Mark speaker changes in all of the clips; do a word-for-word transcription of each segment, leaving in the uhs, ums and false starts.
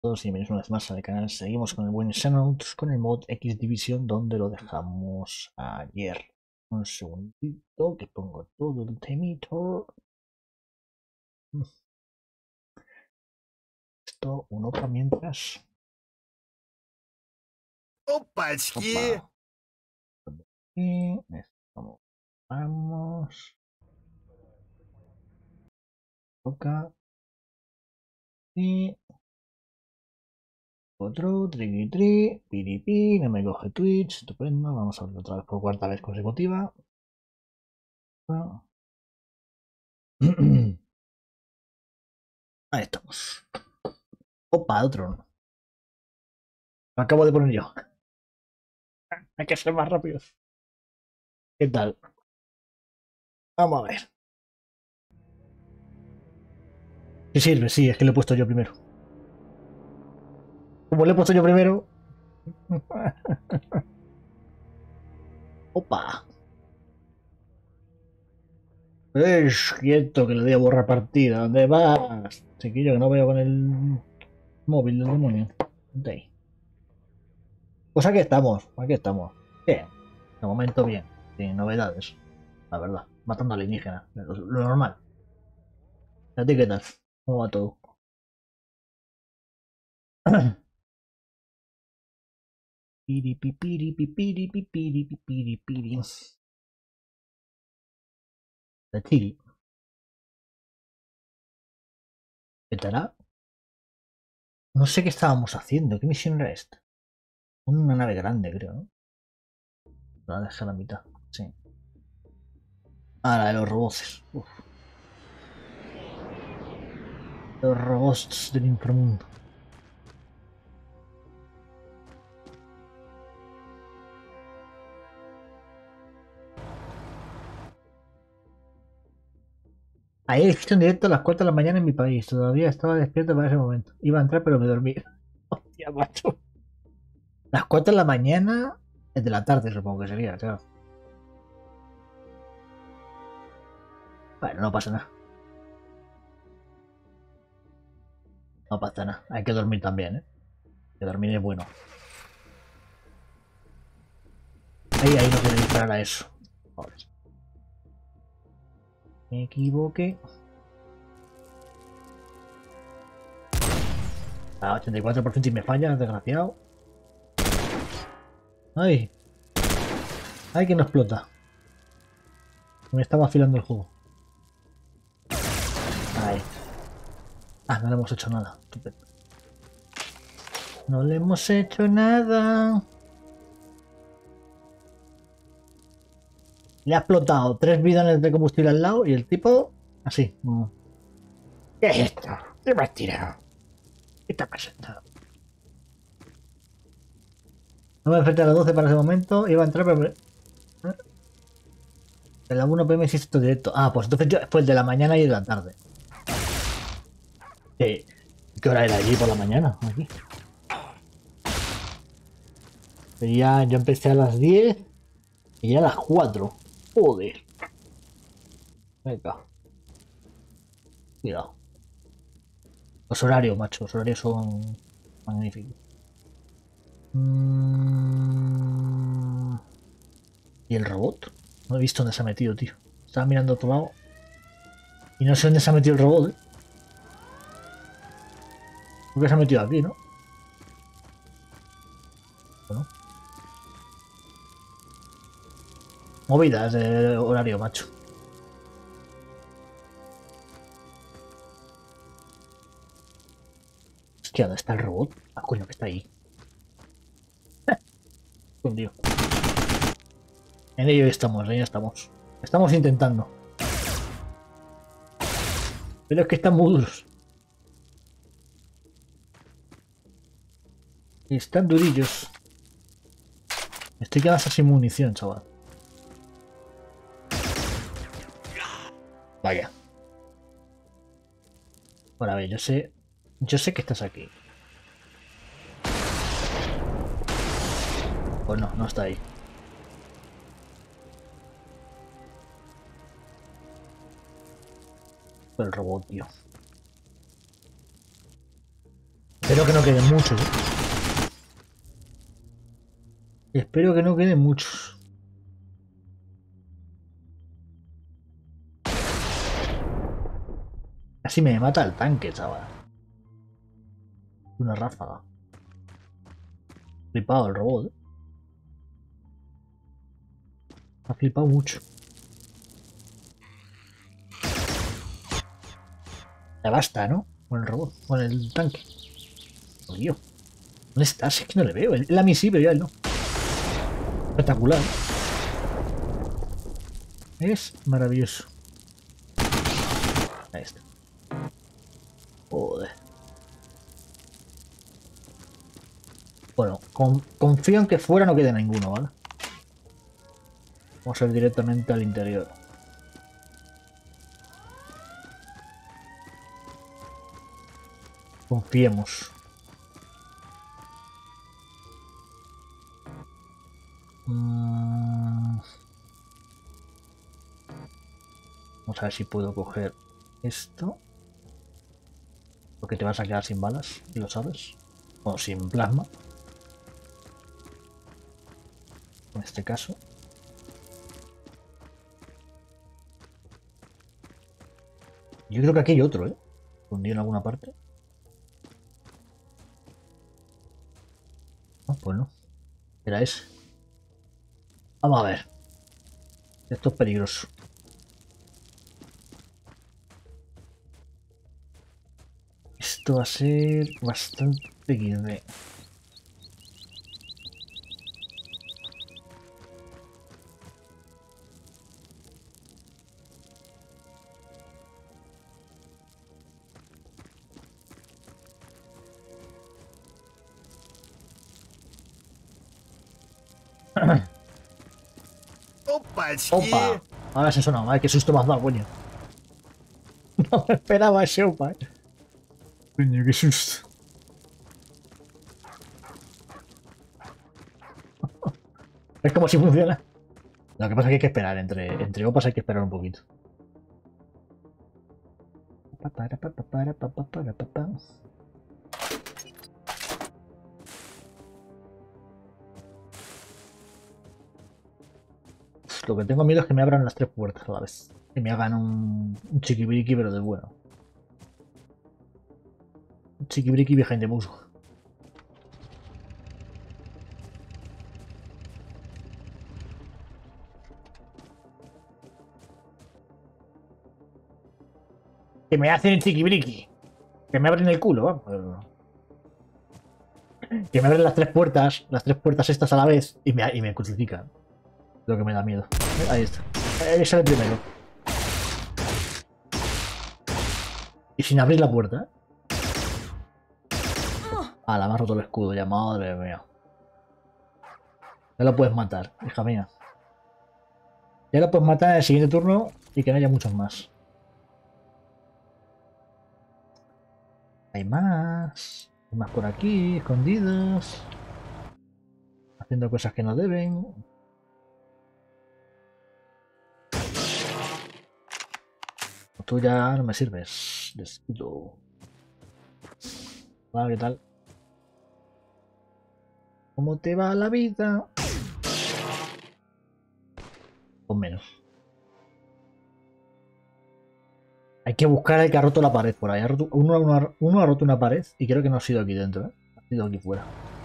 Speaker 1: Todos y bienvenidos una vez más al canal. Seguimos con el buen Xenonauts con el mod X Division donde lo dejamos ayer. Un segundito que pongo todo el temito. Esto, uno para mientras.
Speaker 2: Опачки!
Speaker 1: Opa. Y esto, vamos. Toca. Y otro, triqui tri, piripi, no me coge Twitch, estupendo. Vamos a ver otra vez por cuarta vez consecutiva. Ahí estamos. Opa, otro no. Lo acabo de poner yo. Hay que ser más rápidos. ¿Qué tal? Vamos a ver. Sí sirve, sí, es que lo he puesto yo primero. Como lo he puesto yo primero. Opa. Es quieto que le doy a borrar partida. ¿Dónde vas? Chiquillo, que no veo con el móvil del demonio. De Pues aquí estamos, aquí estamos. Bien. De momento bien. Sin novedades. La verdad. Matando alienígenas. Lo, lo normal. ¿A ti qué tal? ¿Cómo va todo? Piri pipiri pipiri pipiri pipiri piri. De Chile. ¿Estará? No sé qué estábamos haciendo. ¿Qué misión era esta? Una nave grande, creo, ¿no? La dejé a la mitad. Sí. Ah, la de los robots. Uf. Los robots del inframundo. Ayer hiciste un directo a las cuatro de la mañana en mi país. Todavía estaba despierto para ese momento. Iba a entrar, pero me dormí. Hostia, macho. Las cuatro de la mañana es de la tarde, supongo que sería, claro. Bueno, no pasa nada. No pasa nada. Hay que dormir también, ¿eh? Que dormir es bueno. Ahí, ahí no quiero disparar a eso. Joder. Me equivoqué. A ochenta y cuatro por ciento y me falla, desgraciado. Ay. Ay, que no explota. Me estaba afilando el juego. Ahí. Ah, no le hemos hecho nada. Estupendo. No le hemos hecho nada. Le ha explotado tres bidones de combustible al lado y el tipo... Así. ¿Qué es esto? ¿Qué me has tirado? ¿Qué está pasando? No me enfrenté a las doce para ese momento. Iba a entrar, pero... ¿Eh? De la uno p m hiciste esto directo. Ah, pues entonces yo después de la mañana y de la tarde. ¿Qué, ¿Qué hora era allí por la mañana? Aquí. Ya, yo empecé a las diez y ya a las cuatro. Joder. Venga. Cuidado. Los horarios, macho. Los horarios son magníficos. Mm... ¿Y el robot? No he visto dónde se ha metido, tío. Estaba mirando a otro lado. Y no sé dónde se ha metido el robot, ¿eh? Creo que se ha metido aquí, ¿no? Bueno. Movidas de horario, macho. Hostia, ¿dónde está el robot? Ah, coño, que está ahí. Pues, tío. En ello estamos, en ello estamos. Estamos intentando. Pero es que están muy duros. Están durillos. Estoy quedando sin munición, chaval. Vaya. Bueno, a ver, yo sé... Yo sé que estás aquí. Pues no, no está ahí. Fue el robot, tío. Pero Espero que no queden muchos. ¿eh? Espero que no queden muchos. Casi me mata el tanque, chaval. Una ráfaga. Flipado el robot. ¿eh? Ha flipado mucho. Ya basta, ¿no? Con el robot, con el tanque. Oh, Dios. ¿Dónde estás? Es que no le veo. Él a mí sí, pero ya él no. Espectacular. Es maravilloso. Ahí está. Joder. Bueno, con, confío en que fuera no quede ninguno, ¿vale? Vamos a ir directamente al interior. Confiemos. Mm. Vamos a ver si puedo coger esto. Porque te vas a quedar sin balas, y lo sabes. O sin plasma. En este caso. Yo creo que aquí hay otro, ¿eh? Escondido en alguna parte. No, pues no. Era ese. Vamos a ver. Esto es peligroso. Esto va a ser bastante X D.
Speaker 2: Опачки!
Speaker 1: ¡Opa! Ahora se suena. Ay, qué susto me has dado, coño. No me esperaba ese opa, eh. Coño, qué susto. Es como si funciona. Lo que pasa es que hay que esperar. Entre, entre opas hay que esperar un poquito. Lo que tengo miedo es que me abran las tres puertas a la vez. Que me hagan un, un chiquibriqui, pero de bueno. Un chiquibriqui behind the musgo. Que me hacen el chiquibriqui. Que me abren el culo, vamos. Que me abren las tres puertas, las tres puertas estas a la vez y me, y me crucifican. Lo que me da miedo. Ahí está. Ese es el primero. Y sin abrir la puerta. Ah, la me ha roto el escudo ya, madre mía. Ya lo puedes matar, hija mía. Ya lo puedes matar en el siguiente turno y que no haya muchos más. Hay más. Hay más por aquí, escondidos. Haciendo cosas que no deben. Tú ya no me sirves. Descuido. Hola, ¿qué tal? ¿Cómo te va la vida? O menos. Hay que buscar al que ha roto la pared por ahí. Ha roto, uno, uno, uno ha roto una pared y creo que no ha sido aquí dentro, ¿eh? Ha sido aquí fuera.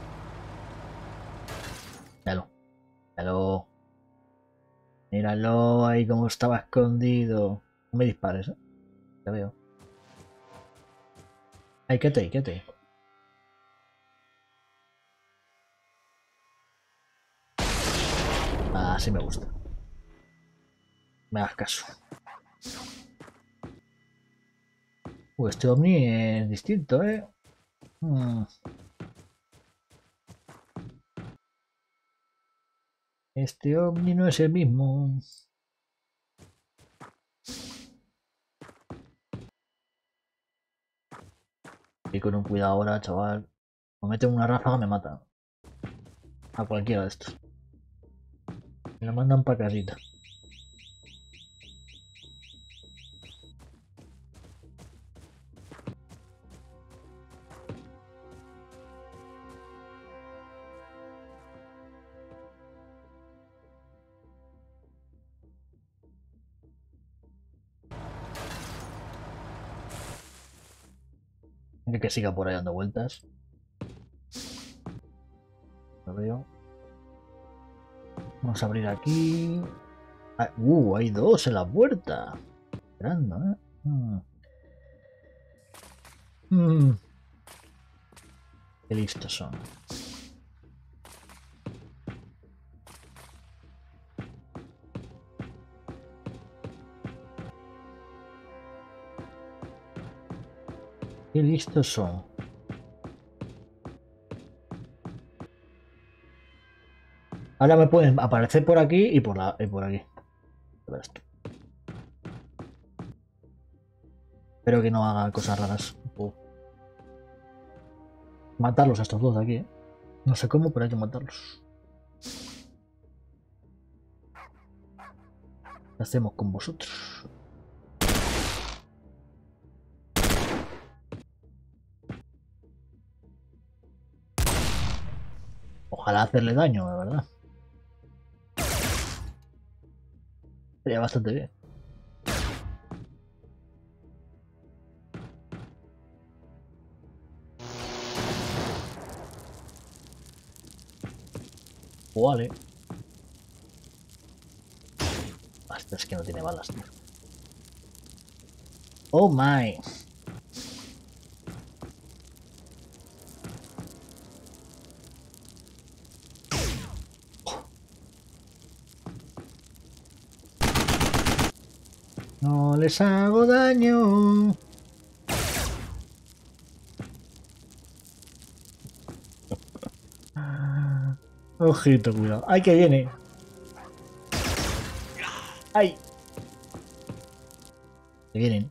Speaker 1: Míralo. Míralo. Míralo ahí como estaba escondido. No me dispares, ¿eh? Te veo. Ay, quédate ahí, quédate ahí. Ah, sí me gusta. Me hagas caso. Uh, este ovni es distinto, ¿eh? Hmm. Este ovni no es el mismo. Y con un cuidado ahora, chaval. Me meten una ráfaga, me matan. A cualquiera de estos. Me lo mandan para casita. Que, que siga por ahí dando vueltas. Lo veo. Vamos a abrir aquí. Ah, uh, hay dos en la puerta. Esperando, ¿eh? Mm. Mm. Qué listos son. Qué listos son. Ahora me pueden aparecer por aquí y por, la, y por aquí. Verás tú. Espero que no haga cosas raras. Uh. Matarlos a estos dos de aquí, ¿eh? No sé cómo, pero hay que matarlos. ¿Qué hacemos con vosotros? Ojalá hacerle daño, la verdad. Sería bastante bien. Vale. Hasta es que no tiene balas, tío. Oh my. No les hago daño. Ojito, cuidado. ¡Ay, que viene! ¡Ay! Que vienen.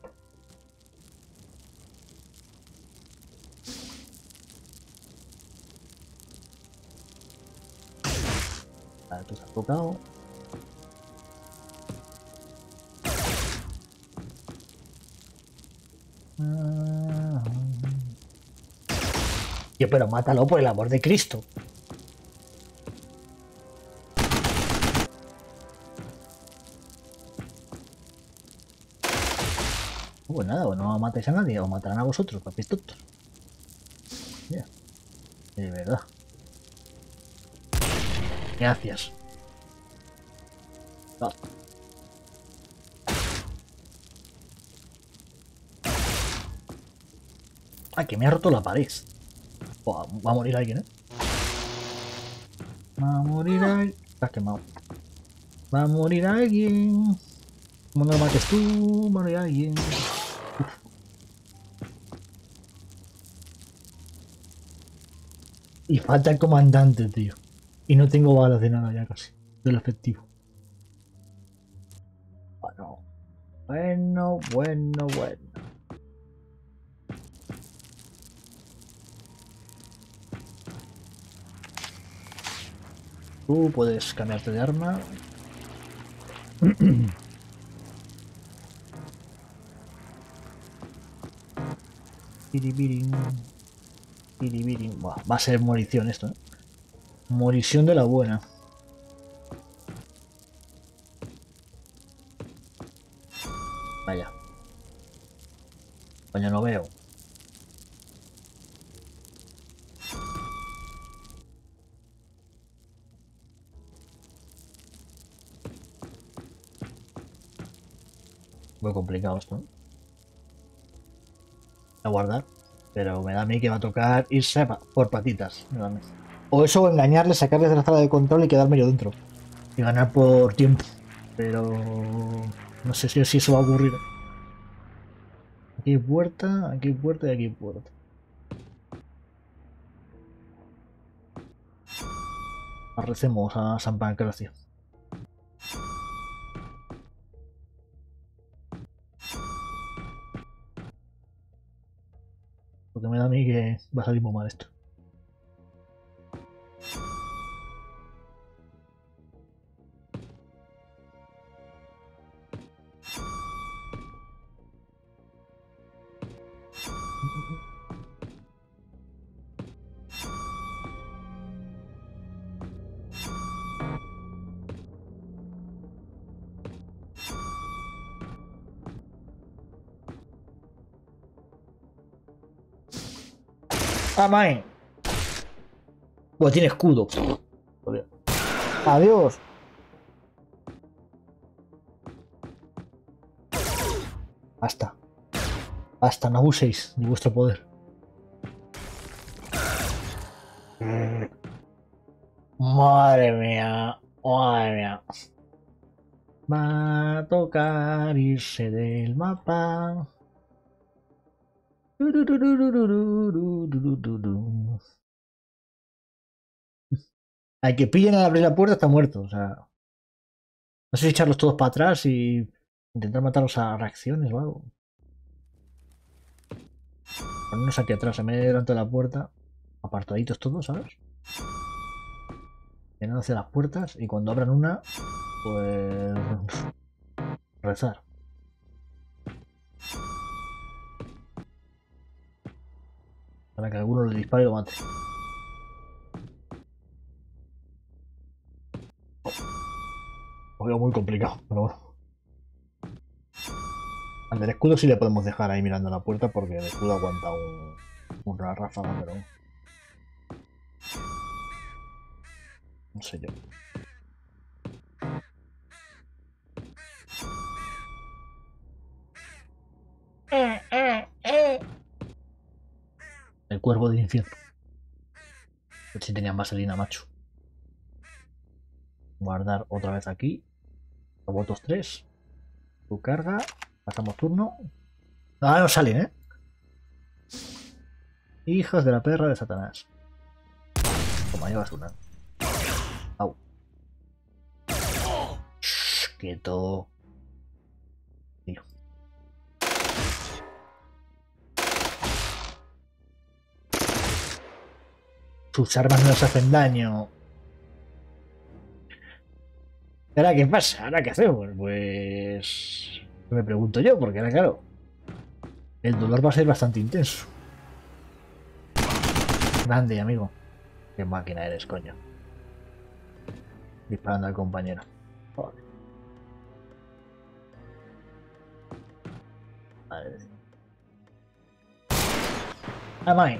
Speaker 1: Vale, tú te has tocado. Tío, pero mátalo por el amor de Cristo. Pues nada, pues no matéis a nadie, o matarán a vosotros, papis tontos. Mira, de verdad. Gracias. No. Ay, que me ha roto la pared. Buah, va a morir alguien, ¿eh? Va a morir alguien. Estás quemado. Va a morir alguien. Como no lo mates tú, va a morir alguien. Uf. Y falta el comandante, tío. Y no tengo balas de nada ya casi. Del efectivo. Bueno, bueno, bueno, bueno. Tú puedes cambiarte de arma. Piripirin. Piripirin. Buah, va a ser morición esto, ¿eh? Morición de la buena. Vaya. Coño, no veo. Muy complicado esto, ¿no? A guardar. Pero me da a mí que va a tocar irse pa por patitas. O eso, o engañarle, sacarles de la sala de control y quedarme yo dentro. Y ganar por tiempo. Pero no sé si, si eso va a ocurrir. Aquí hay puerta, aquí hay puerta y aquí hay puerta. Recemos a San Pancracio. Porque me da a mí que va a salir muy mal esto. ¡Ah, mae! Pues tiene escudo. Joder. Adiós. Basta. Basta, no abuséis de vuestro poder. Madre mía. Madre mía. Va a tocar irse del mapa. Al que pillen al abrir la puerta está muerto. O sea, no sé si echarlos todos para atrás y intentar matarlos a reacciones o algo. Ponernos aquí atrás, en medio delante de la puerta, apartaditos todos, ¿sabes? Mirando hacia las puertas y cuando abran una, pues rezar. Para que alguno le dispare y lo mate. Lo veo muy complicado, pero bueno. Al del escudo sí le podemos dejar ahí mirando la puerta porque el escudo aguanta un, una ráfaga, pero no sé yo. El cuervo del infierno. A ver si tenía vaselina, macho. Guardar otra vez aquí. Robotos tres. Tu carga. Pasamos turno. Ah, no salen, ¿eh? Hijos de la perra de Satanás. Toma, llevas una. Au. Shh, quieto. Tío. Sus armas no nos hacen daño. ¿Ahora qué pasa? ¿Ahora qué hacemos? Pues... Me pregunto yo, porque ahora claro, el dolor va a ser bastante intenso. Grande, amigo. Qué máquina eres, coño. Disparando al compañero. Joder. Madre mía. Ah, mine.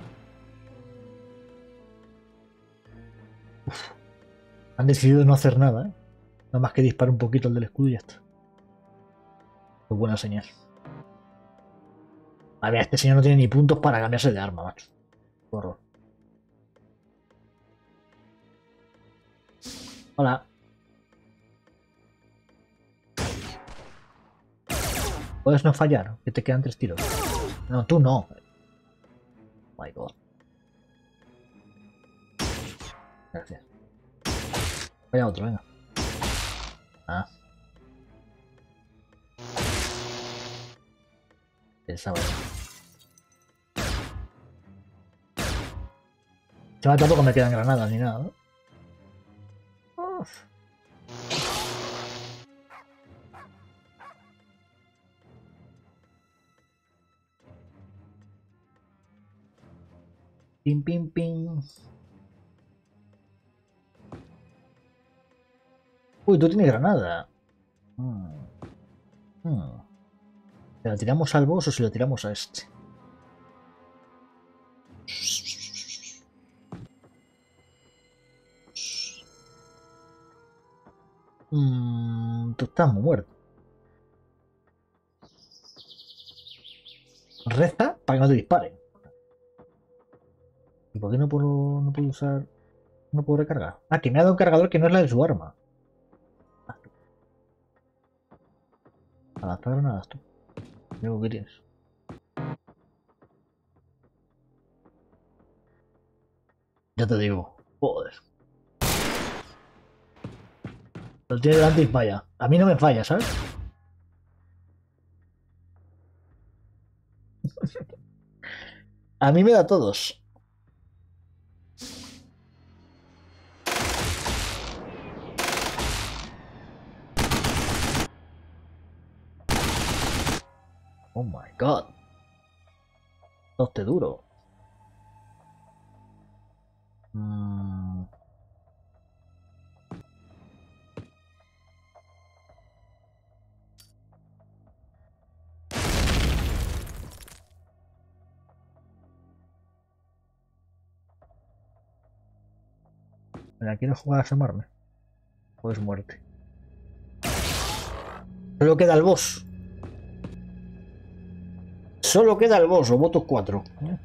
Speaker 1: Uf. Han decidido no hacer nada, ¿eh? Nada más que disparar un poquito el del escudo y ya está. Qué buena señal. A ver, este señor no tiene ni puntos para cambiarse de arma, macho. Qué horror. Hola. Puedes no fallar, que te quedan tres tiros. No, tú no. Oh my god. Gracias. Vaya otro, venga. Ah. Pensaba. Se me tampoco me quedan granadas ni nada, ¿no? Uf. Pim, pim, pim. Uy, tú tienes granada. Hmm. Hmm. ¿Se la tiramos al boss o se lo tiramos a este? Hmm, tú estás muy muerto. Reza para que no te disparen. ¿Y por qué no puedo, no puedo usar... No puedo recargar? Ah, que me ha dado un cargador que no es la de su arma. Adaptar granadas tú. Digo, ¿qué tienes? Ya te digo. Joder. Lo tiene delante y falla. A mí no me falla, ¿sabes? A mí me da todos. Oh my god. Toste duro. Mm. Mira, quiero jugar a asomarme. Pues muerte. Solo queda el boss. Solo queda el boss, Roboto cuatro.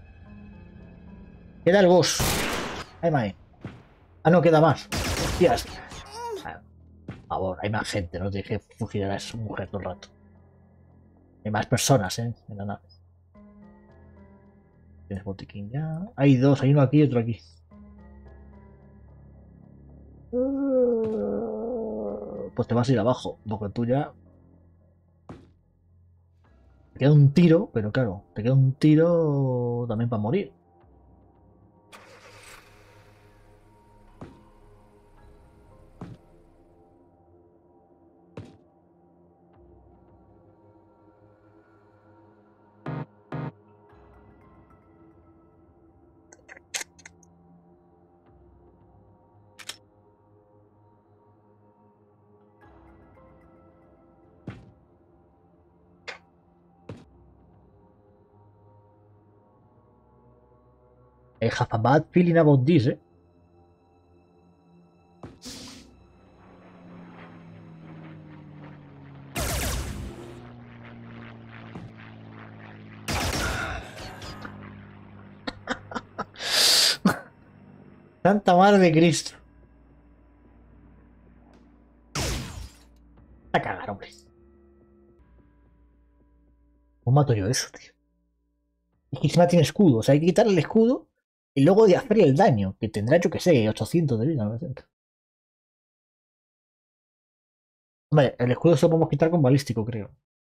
Speaker 1: Queda el boss. Ay, mae. Ah, no, queda más. Hostias. Por favor, hay más gente, no te dije fugilar a esa mujer todo el rato. Hay más personas, eh, en la nave. Tienes botiquín ya. Hay dos, hay uno aquí y otro aquí. Pues te vas a ir abajo, porque tú ya... Te queda un tiro, pero claro, te queda un tiro también para morir. I have a bad feeling about this, eh. Santa madre de Cristo. A cagar, hombre. ¿Cómo mato yo eso, tío? Es que encima tiene escudo, o sea, hay que quitarle el escudo y luego de hacerle el daño, que tendrá, yo que sé, ochocientos de vida, novecientos. Hombre, el escudo se lo podemos quitar con balístico, creo.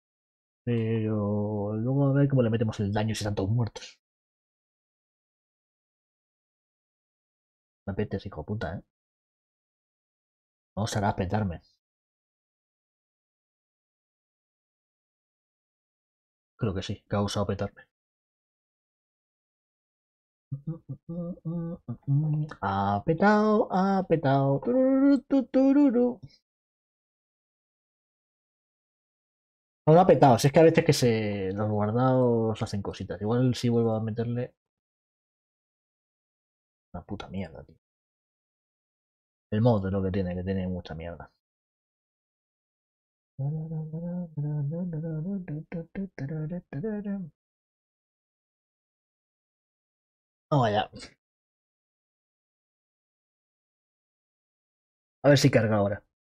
Speaker 1: Pero luego a ver cómo le metemos el daño si están todos muertos. Me apetece, hijo de puta, ¿eh? No será petarme. Creo que sí, que ha usado petarme. Ha petado, ha petado. Tururú, tu, tururú. No, no ha petado, si es que a veces que se los guardados hacen cositas. Igual si vuelvo a meterle. Una puta mierda, tío. El mod es lo que tiene, que tiene mucha mierda. Vamos allá. A ver si carga ahora.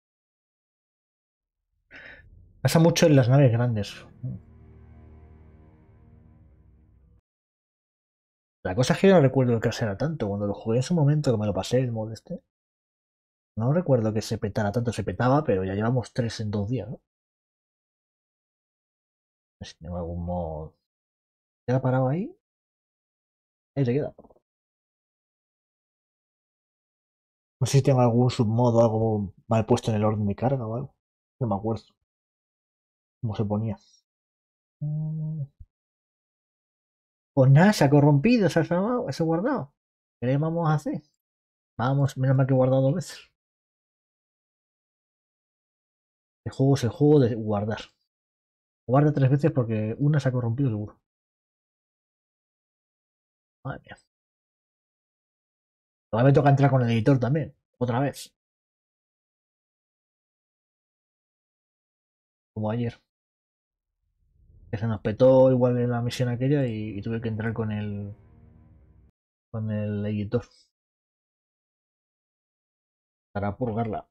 Speaker 1: Pasa mucho en las naves grandes. La cosa es que yo no recuerdo que era tanto. Cuando lo jugué en su momento, que me lo pasé el mod este. No recuerdo que se petara tanto. Se petaba, pero ya llevamos tres en dos días, ¿no? A ver si tengo algún mod. ¿Queda parado ahí? Ahí se queda. No sé si tengo algún submodo o algo mal puesto en el orden de carga o algo. No me acuerdo cómo se ponía. Pues nada, se ha corrompido, se ha salvado, se ha guardado. ¿Qué le vamos a hacer? Vamos, menos mal que he guardado dos veces. El juego es el juego de guardar. Guarda tres veces porque una se ha corrompido seguro. Madre mía. Ahora me toca entrar con el editor también. Otra vez. Como ayer. Que se nos petó igual en la misión aquella y, y tuve que entrar con el. Con el editor. Para purgarla.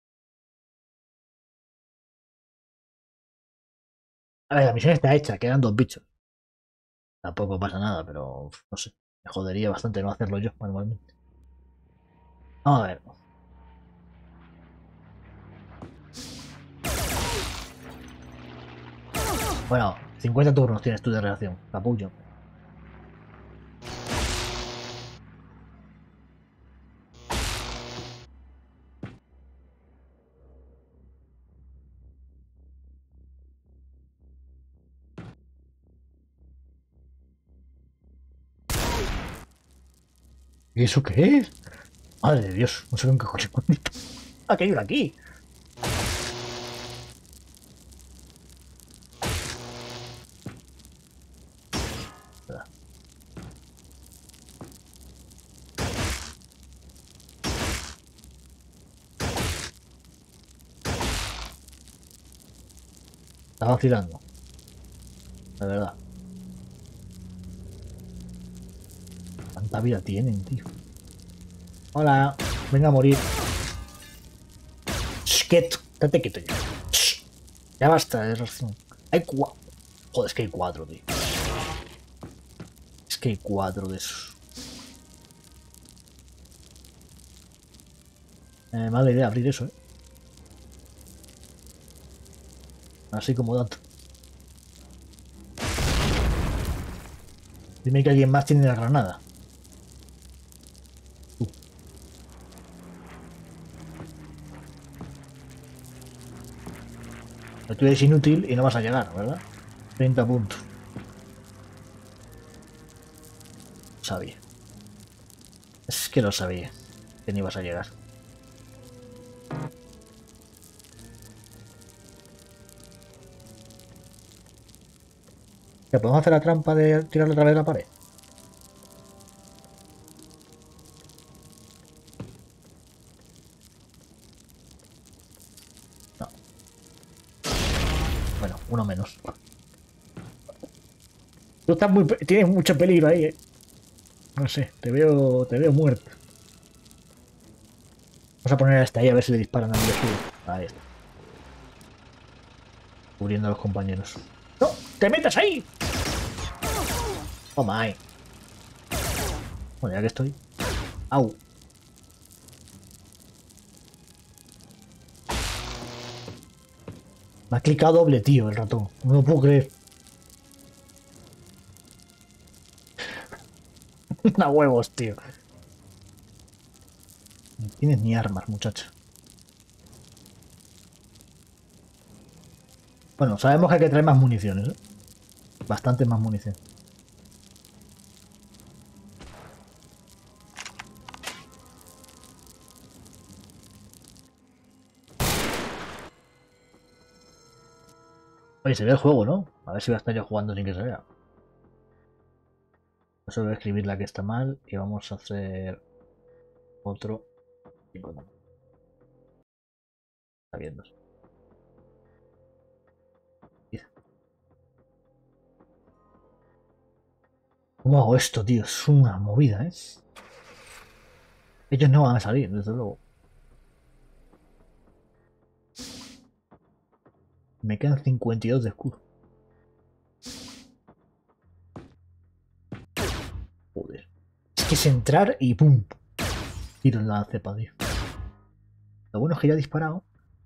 Speaker 1: A ver, la misión está hecha, quedan dos bichos. Tampoco pasa nada, pero no sé. Me jodería bastante no hacerlo yo manualmente. Vamos a ver. Bueno, cincuenta turnos tienes tú de reacción, capullo. ¿Y eso qué es? Madre de Dios, no sé con qué coche. Ah, que hay uno aquí. Está vacilando. De verdad. ¿Cuánta vida tienen, tío? Hola. Venga a morir. Shh, quieto. Estate quieto ya. Shh. Ya basta. Es... Hay cuatro. Joder, es que hay cuatro, tío. Es que hay cuatro de esos. Eh, mala idea abrir eso, eh. Así como dato. Dime que alguien más tiene la granada. Uh. Tú eres inútil y no vas a llegar, ¿verdad? treinta puntos. Sabía. Es que lo sabía. Que no ibas a llegar. ¿Ya podemos hacer la trampa de tirarle otra vez a la pared? No. Bueno, uno menos. Tú estás muy... Tienes mucho peligro ahí, eh. No sé, te veo... Te veo muerto. Vamos a poner hasta ahí a ver si le disparan a mi escudo. Ahí está. Cubriendo a los compañeros. ¡No! ¡Te metas ahí! ¡Oh, my! Bueno, ya que estoy... ¡Au! Me ha clicado doble, tío, el ratón. No lo puedo creer. A huevos, tío. No tienes ni armas, muchacho. Bueno, sabemos que hay que traer más municiones, ¿eh? Bastante más munición. Oye, se ve el juego, ¿no? A ver si va a estar yo jugando sin que se vea. Eso voy a escribir la que está mal y vamos a hacer otro. Y bueno, está viendo. ¿Cómo hago esto, tío? Es una movida, ¿eh? Ellos no van a salir, desde luego. Me quedan cincuenta y dos de escudo. Joder. Es que es entrar y ¡pum! Tiro en la cepa, tío. Lo bueno es que ya he disparado.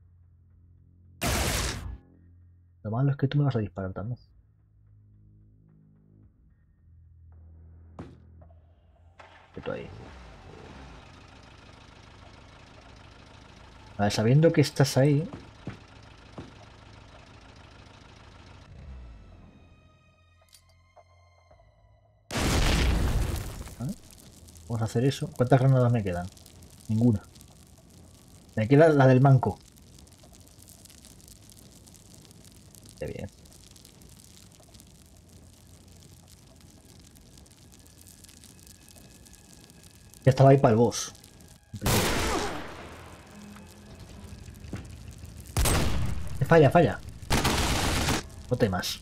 Speaker 1: Lo malo es que tú me vas a disparar también. Quieto ahí. A ver, sabiendo que estás ahí... ¿Vale? Vamos a hacer eso. ¿Cuántas granadas me quedan? Ninguna. Me queda la del manco. Qué bien. Ya estaba ahí para el boss. Falla, falla. No temas.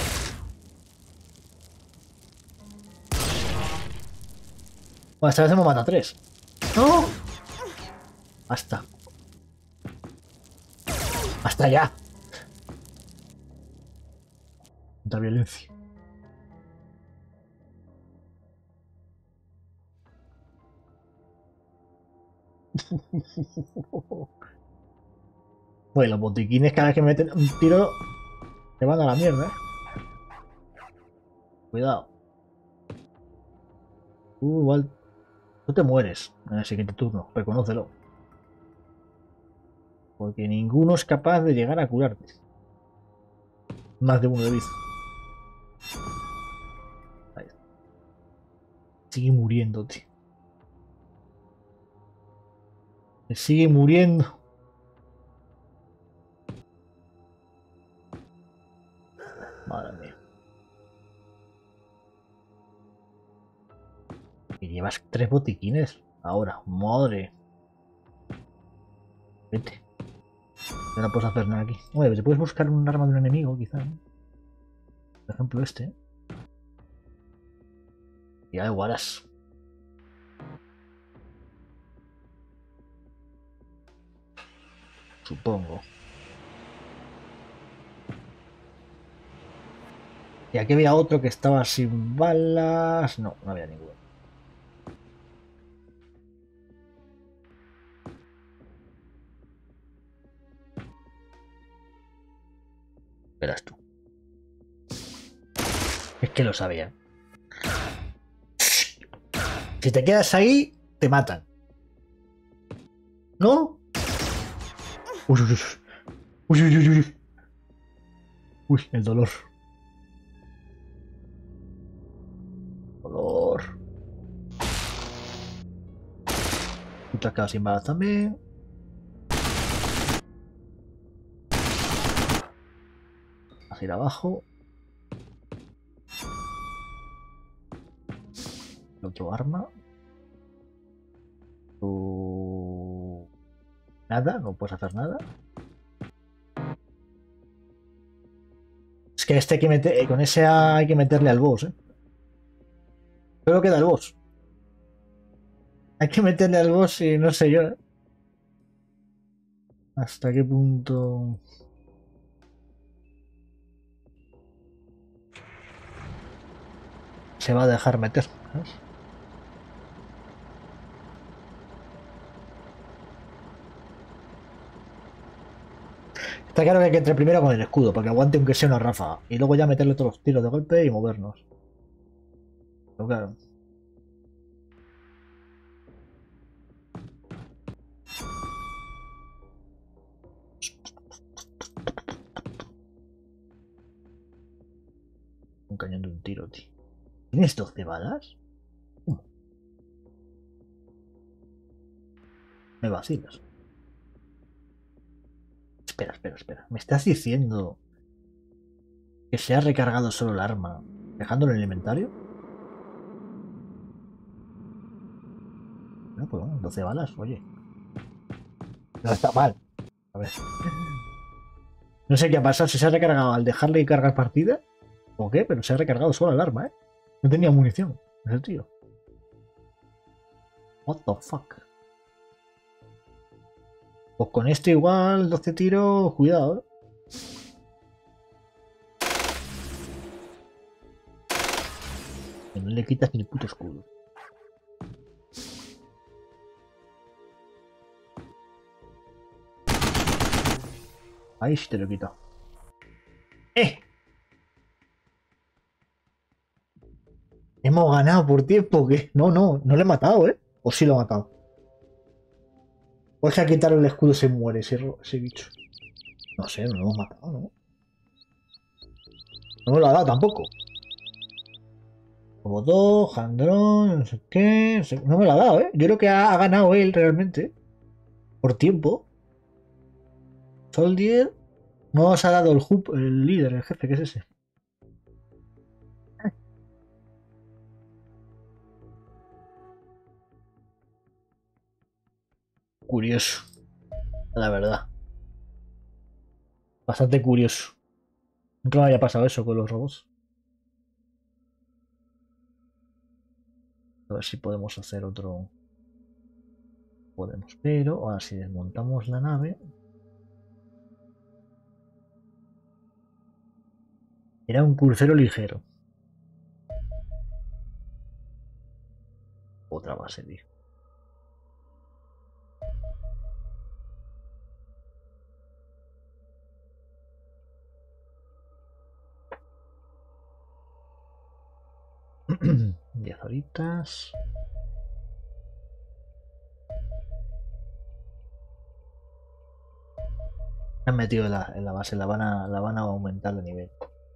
Speaker 1: Bueno, esta vez hemos matado a tres. ¡No! Basta. Basta ya. Tanta violencia. Bueno, los botiquines cada vez que me meten un tiro te van a la mierda, ¿eh? Cuidado. Uh, igual tú te mueres en el siguiente turno, reconócelo. Porque ninguno es capaz de llegar a curarte. Más de uno de visto. Ahí. Sigue muriendo, tío. Me sigue muriendo. Madre mía. Y llevas tres botiquines ahora. Madre. Vete. Ya no puedes hacer nada aquí. Bueno, te puedes buscar un arma de un enemigo, quizá, ¿no? Por ejemplo, este. Y ya igual harás. Supongo. Y aquí había otro que estaba sin balas. No, no había ninguno. Verás tú. Es que lo sabía. Si te quedas ahí, te matan. ¿No? Uy, uy, uy. Uy, uy, uy, uy. Uy, el dolor. Dolor. Y te has quedado sin balas también. Vas a ir abajo. El otro arma. Tú... Nada, no puedes hacer nada. Es que este hay que meter, con ese hay que meterle al boss, ¿eh? Pero queda el boss. Hay que meterle al boss y no sé yo, ¿eh? ¿Hasta qué punto? Se va a dejar meter, ¿sabes? Está claro que hay que entrar primero con el escudo, para que aguante aunque sea una ráfaga. Y luego ya meterle todos los tiros de golpe y movernos. Pero claro. Un cañón de un tiro, tío. ¿Tienes doce balas? Uh, me vacilas. Espera, espera, espera. ¿Me estás diciendo que se ha recargado solo el arma, dejándolo en el inventario? No, pues bueno, doce balas, oye. No está mal. A ver. No sé qué ha pasado, si se ha recargado al dejarle cargar partida o qué, pero se ha recargado solo el arma, ¿eh? No tenía munición, ese tío. What the fuck. Pues con esto igual, doce tiros, cuidado, ¿eh? Que no le quitas ni el puto escudo. Ahí sí te lo he quitado. ¡Eh! Hemos ganado por tiempo, ¿qué? No, no, no le he matado, ¿eh? O sí lo he matado. O es que al quitarle el escudo se muere ese, ese bicho. No sé, no lo hemos matado, ¿no? No me lo ha dado tampoco. Como dos, Jandrón, no sé qué. No, sé, no me lo ha dado, ¿eh? Yo creo que ha, ha ganado él realmente. Por tiempo. Soldier. No os ha dado el hub, el líder, el jefe, ¿qué es ese? Curioso. La verdad. Bastante curioso. Nunca me había pasado eso con los robots. A ver si podemos hacer otro. Podemos, pero ahora si desmontamos la nave. Era un crucero ligero. Otra base, tío. Diez horitas. Me han metido en la, en la base, la van, a, la van a aumentar de nivel.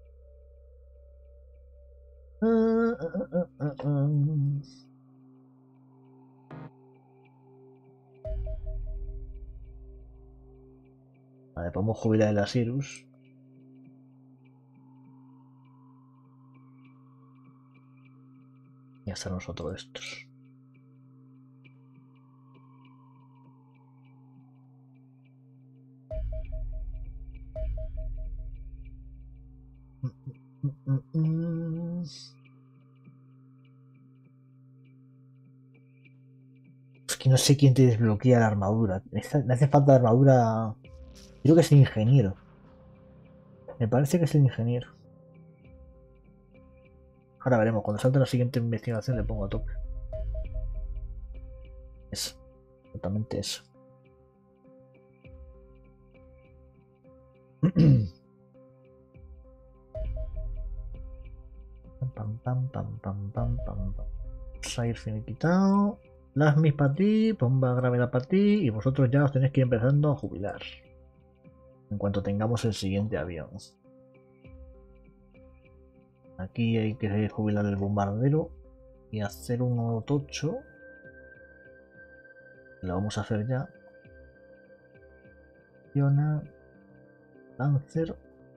Speaker 1: Uh, uh, uh, uh, uh. Vale, podemos jubilar el Asirus. Y hasta nosotros estos. Mm, mm, mm. Es que no sé quién te desbloquea la armadura. Esta- Me hace falta armadura. Creo que es el ingeniero. Me parece que es el ingeniero. Ahora veremos. Cuando salte la siguiente investigación le pongo a tope. Eso. Totalmente eso. Pam, pam, pam, pam, pam, pam, pam. Sair finiquitado. Lasmis para ti, bomba gravedad para ti y vosotros ya os tenéis que ir empezando a jubilar. En cuanto tengamos el siguiente avión. Aquí hay que jubilar el bombardero y hacer un nuevo tocho. Lo vamos a hacer ya. Fiona, Lancer.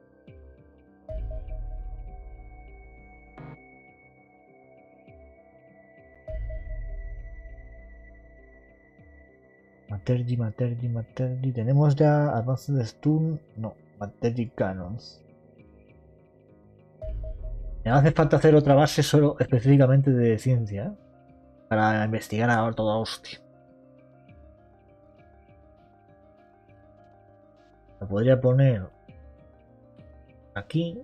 Speaker 1: Matergi, Matergi, Matergi. Tenemos ya Advanced Stun. No, Matergi Cannons. Me hace falta hacer otra base solo específicamente de ciencia, ¿eh? Para investigar ahora toda hostia. Lo podría poner aquí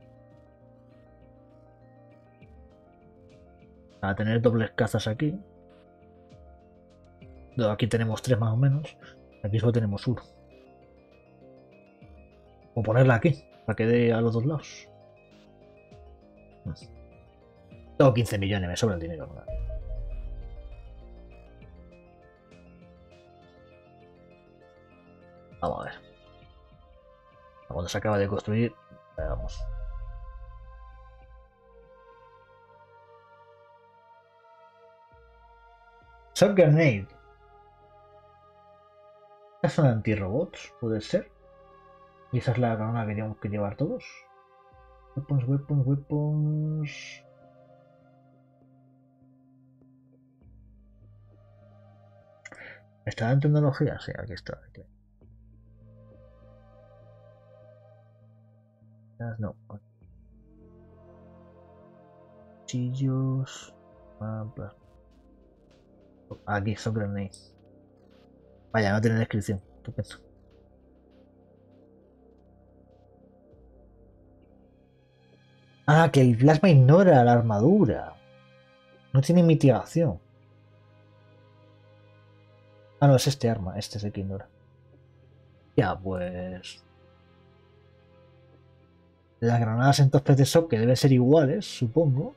Speaker 1: para tener dobles cazas aquí. Aquí tenemos tres más o menos. Aquí solo tenemos uno. O ponerla aquí para que dé a los dos lados. Tengo quince millones, me sobra el dinero. Vamos a ver. Cuando se acaba de construir, veamos. Shock Grenade. ¿Son anti-robots? Puede ser. Y esa es la granada que tenemos que llevar todos. Weapons, weapons, weapons. ¿Está en tecnología? Sí, aquí está. Aquí. No. Cuchillos. Aquí, son grenades. Vaya, no tiene descripción. Estupendo. Ah, que el plasma ignora la armadura. No tiene mitigación. Ah, no, es este arma. Este es el que ignora. Ya, pues... Las granadas entonces de shock que deben ser iguales, supongo.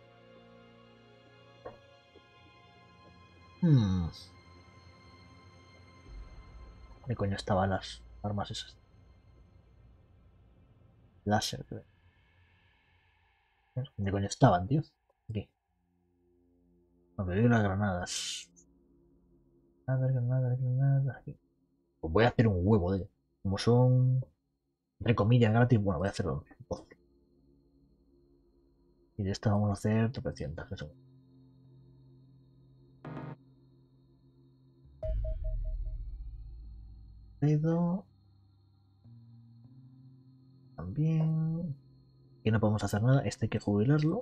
Speaker 1: Hmm. ¿Qué coño estaban las armas esas? Láser, creo. ¿Dónde coño estaban, tío? Aquí. No, pero digo las granadas. Granadas, granadas, granadas. Aquí. Pues voy a hacer un huevo de ellas. Como son, entre comillas, gratis, bueno, voy a hacerlo dos. Y de esto vamos a hacer tropecientas, que son. Dedo. También. Aquí no podemos hacer nada. Este hay que jubilarlo.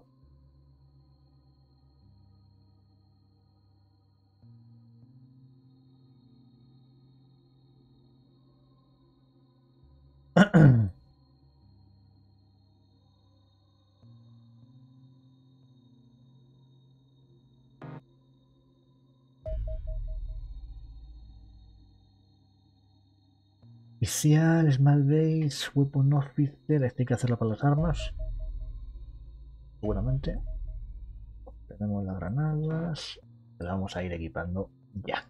Speaker 1: Oficial, Small Base, Weapon Officer. Este hay que hacerlo para las armas. Seguramente. Tenemos las granadas. La vamos a ir equipando ya.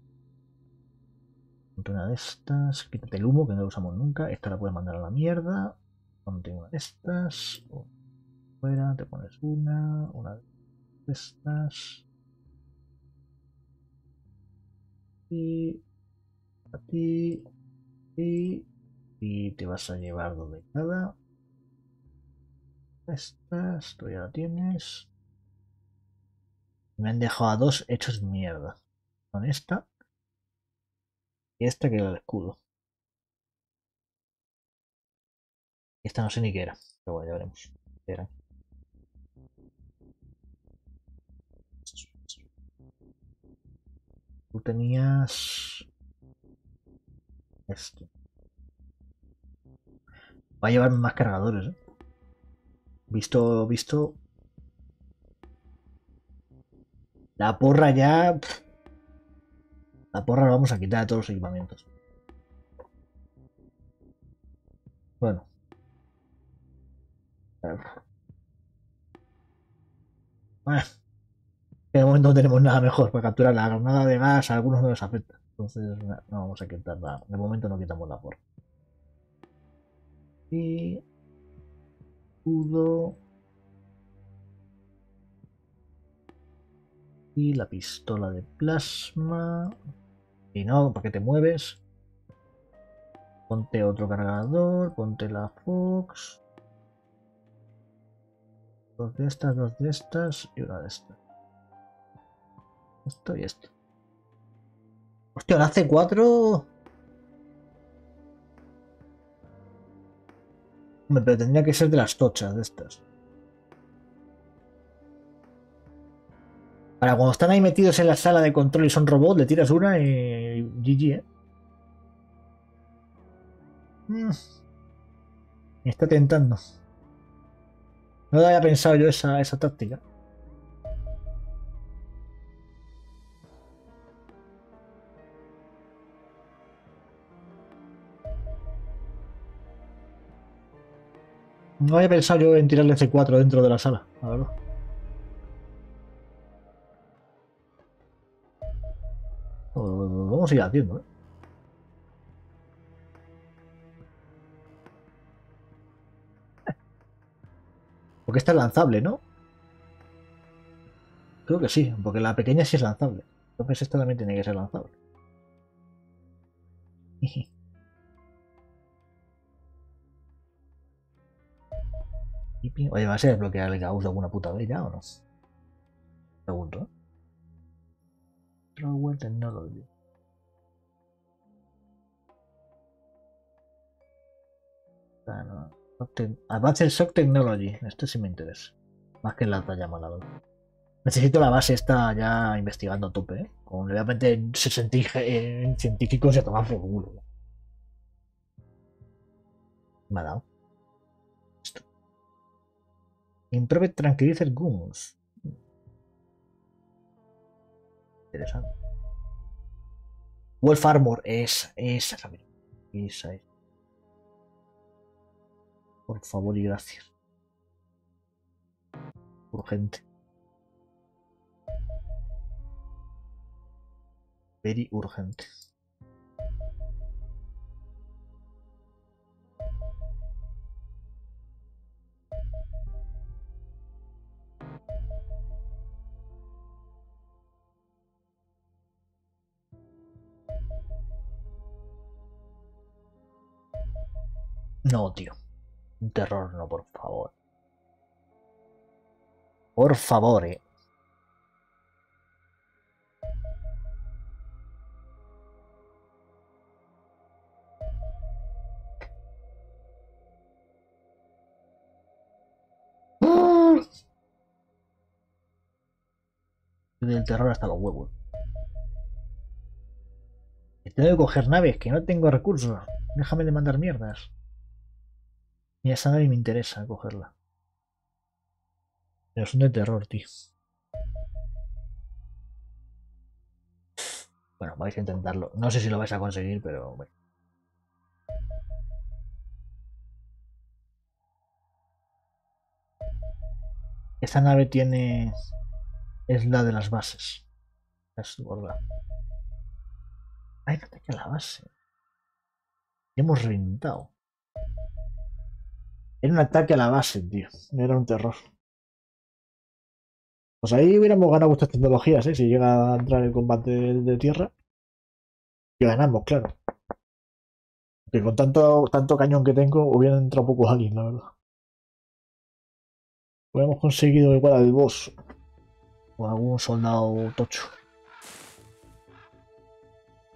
Speaker 1: Una de estas. Quítate el humo que no lo usamos nunca. Esta la puedes mandar a la mierda. Ponte una de estas. Fuera, te pones una. Una de estas. Y a ti. Y, y te vas a llevar dos de cada. Estas, tú ya la tienes. Me han dejado a dos hechos mierda. Con esta. Y esta que era el escudo. Esta no sé ni qué era, pero bueno, ya veremos qué era. Tú tenías esto. Va a llevar más cargadores, ¿eh? Visto, visto. La porra ya. Pff, la porra la vamos a quitar de todos los equipamientos. Bueno. Ah, en el momento no tenemos nada mejor para capturar la granada de gas, a algunos no les afecta. Entonces no, no vamos a quitar nada. De momento no quitamos la porra. Y. Escudo. Y la pistola de plasma. Y no, ¿para qué te mueves? Ponte otro cargador, ponte la Fox. Dos de estas, dos de estas y una de estas. Esto y esto. Hostia, la C cuatro. Hombre, pero tendría que ser de las tochas de estas. Para cuando están ahí metidos en la sala de control y son robots, le tiras una y G G, ¿eh? Mm. Me está tentando. No había pensado yo esa, esa táctica. No había pensado yo en tirarle C cuatro dentro de la sala, la verdad. Vamos a ir haciendo, ¿eh? Porque esta es lanzable, ¿no? Creo que sí, porque la pequeña sí es lanzable. Entonces esta también tiene que ser lanzable. Oye, ¿va a ser desbloquear el Gauss de alguna puta vez ya o no? Pregunto, ¿eh? Power Technology. Bueno, Advanced Shock Technology. Esto sí me interesa. Más que la talla mala. Necesito la base esta ya investigando a tope, ¿eh? Con realmente sesenta eh, científicos se toman por culo. Me ha dado. Esto. Improved Tranquilizer Guns. Interesante. Wolf Armor. Esa, esa, esa es. Por favor y gracias. Urgente. Very urgente. No, tío. Un terror, no, por favor. Por favor, eh. Del terror hasta los huevos. Tengo que coger naves, que no tengo recursos. Déjame de mandar mierdas. Y esa nave me interesa cogerla. Pero son de terror, tío. Bueno, vais a intentarlo. No sé si lo vais a conseguir, pero bueno. Esta nave tiene... Es la de las bases. Es gorda. Hay que atacar la base. Y hemos reventado. Era un ataque a la base, tío. Era un terror. Pues ahí hubiéramos ganado vuestras tecnologías, ¿eh? Si llega a entrar el combate de, de tierra. Y ganamos, claro. Que con tanto, tanto cañón que tengo, hubieran entrado pocos aliens, la verdad. Hubiéramos conseguido igual al boss. O algún soldado tocho.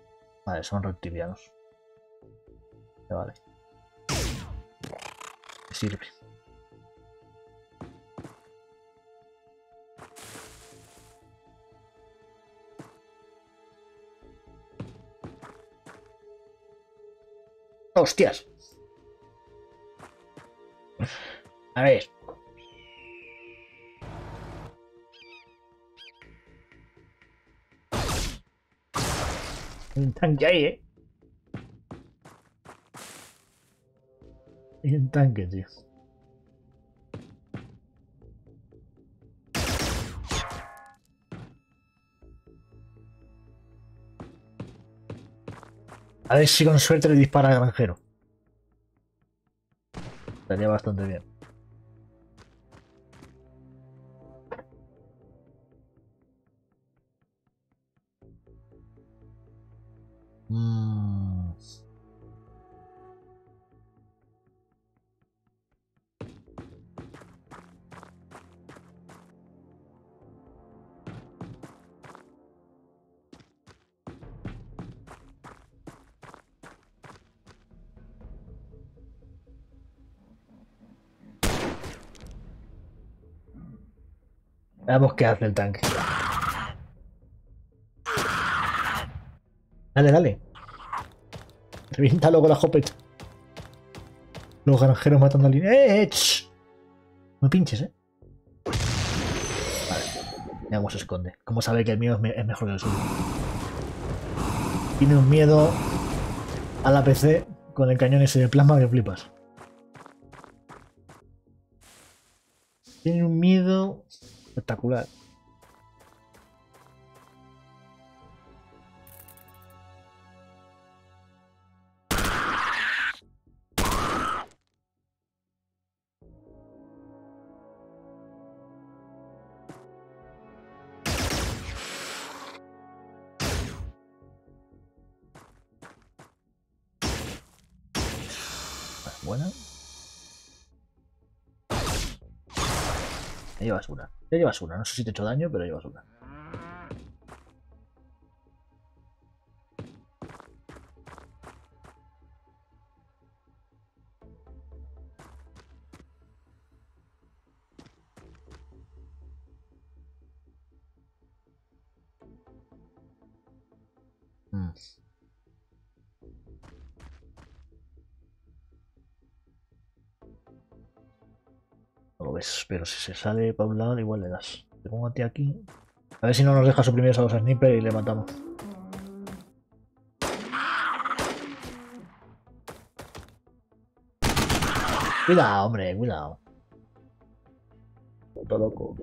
Speaker 1: Vale, son reptilianos. Vale. sirve. ¡Hostias! A ver. Hay un tanque ahí, ¿eh? Hay un tanque, tío. A ver si con suerte le dispara al granjero. Estaría bastante bien. Mm. Veamos qué hace el tanque. Dale, dale. Reviéntalo con la escopeta. Los granjeros matando al... ¡Eh, eh! ¡Shh! No pinches, ¿eh? Vale. Mira cómo se esconde. Cómo sabe que el mío es, me es mejor que el suyo. Tiene un miedo a la P C con el cañón ese de plasma que flipas. Tiene un miedo espectacular. Buena. Me llevas una. Te llevas una. No sé si te he hecho daño, pero llevas una. Mm. No lo ves, pero si se sale para un lado, igual le das. Te pongo a ti aquí. A ver si no nos deja suprimir a los snipers y le matamos. Cuidado, hombre, cuidado. Puto loco.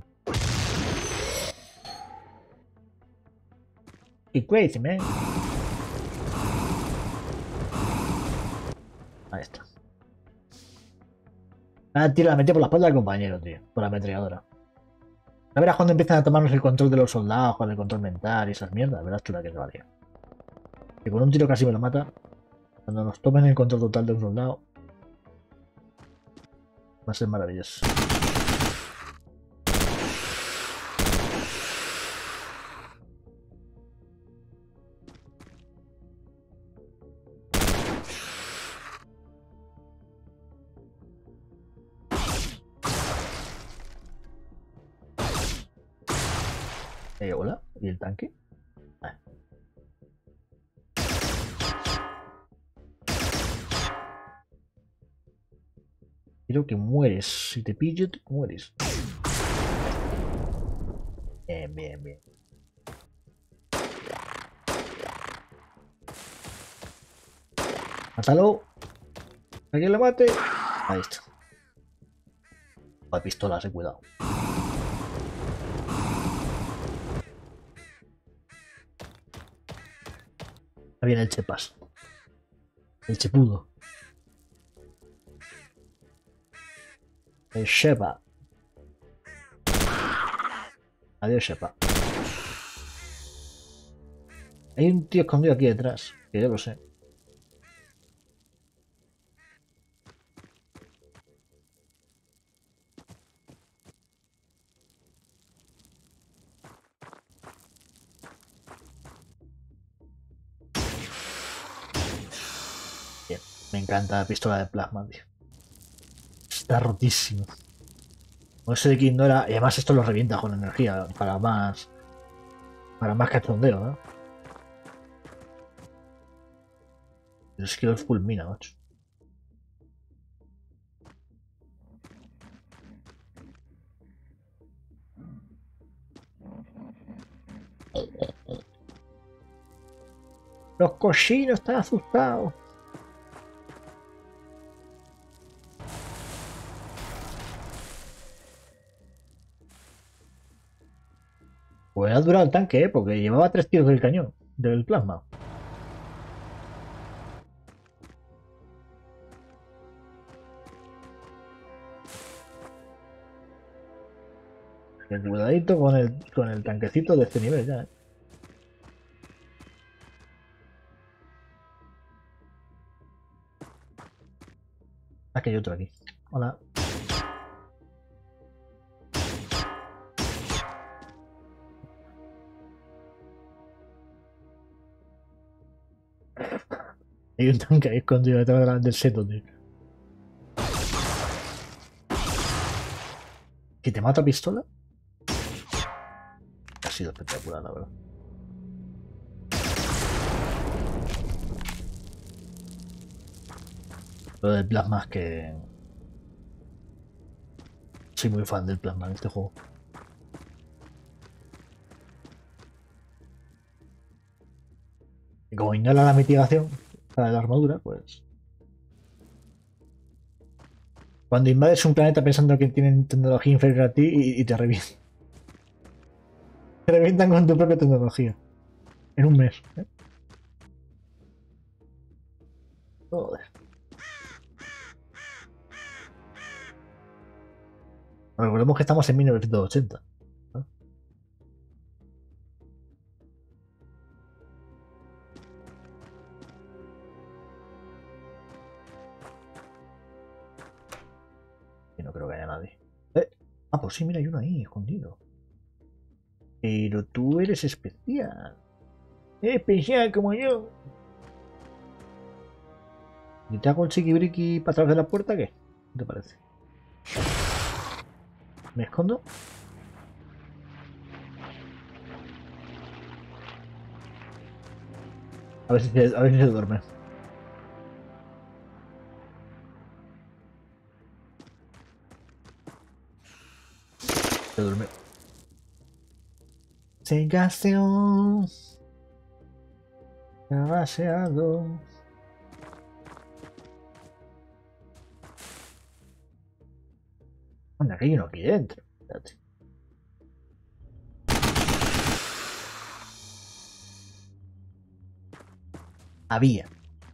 Speaker 1: Y crazy, man. Ahí está. Ah, tío, la metí por la espalda del compañero, tío. Por la ametralladora. Ya verás cuando empiezan a tomarnos el control de los soldados, con el control mental y esas mierdas. Verás tú la que se valía. Que con un tiro casi me lo mata. Cuando nos tomen el control total de un soldado. Va a ser maravilloso. Eh, hola. ¿Y el tanque? Ah. Creo que mueres. Si te pillo, te mueres. Bien, bien, bien. Mátalo. ¿A quién le mate? Ahí está. Hay pistolas, eh, cuidado. Ahí viene el Chepas. El Chepudo. El Shepa. Adiós, Shepa. Hay un tío escondido aquí detrás. Que yo lo sé. Bien. Me encanta la pistola de plasma, tío. está rotísimo. Con ese de que ignora. Y además esto lo revienta con energía. Para más. Para más cachondeo, ¿no? Pero es que los fulmina, macho. Los cochinos están asustados. Pues ha durado el tanque, ¿eh? Porque llevaba tres tiros del cañón, del plasma. Cuidadito con el, con el tanquecito de este nivel ya, ¿eh? Aquí hay otro aquí. Hola. Hay un tanque ahí escondido detrás del seto, tío. ¿Que te mata pistola? Ha sido espectacular, la verdad. Lo del plasma es que... Soy muy fan del plasma en este juego. Y como ignora la mitigación para la armadura, pues... Cuando invades un planeta pensando que tienen tecnología inferior a ti y, y te revientan. Te revientan con tu propia tecnología. En un mes. ¿eh? Joder. Recordemos que estamos en mil novecientos ochenta. ¿no? Y no creo que haya nadie. ¿Eh? Ah, pues sí, mira, hay uno ahí, escondido. Pero tú eres especial. Especial como yo. ¿Y te hago el chiquibriqui para atrás de la puerta? ¿Qué? ¿Qué te parece? ¿Me escondo? A ver si se, a ver si se duerme. Se duerme. Se gaseó. Se ha gaseado. Bueno, aquí hay uno aquí dentro. Espérate. Había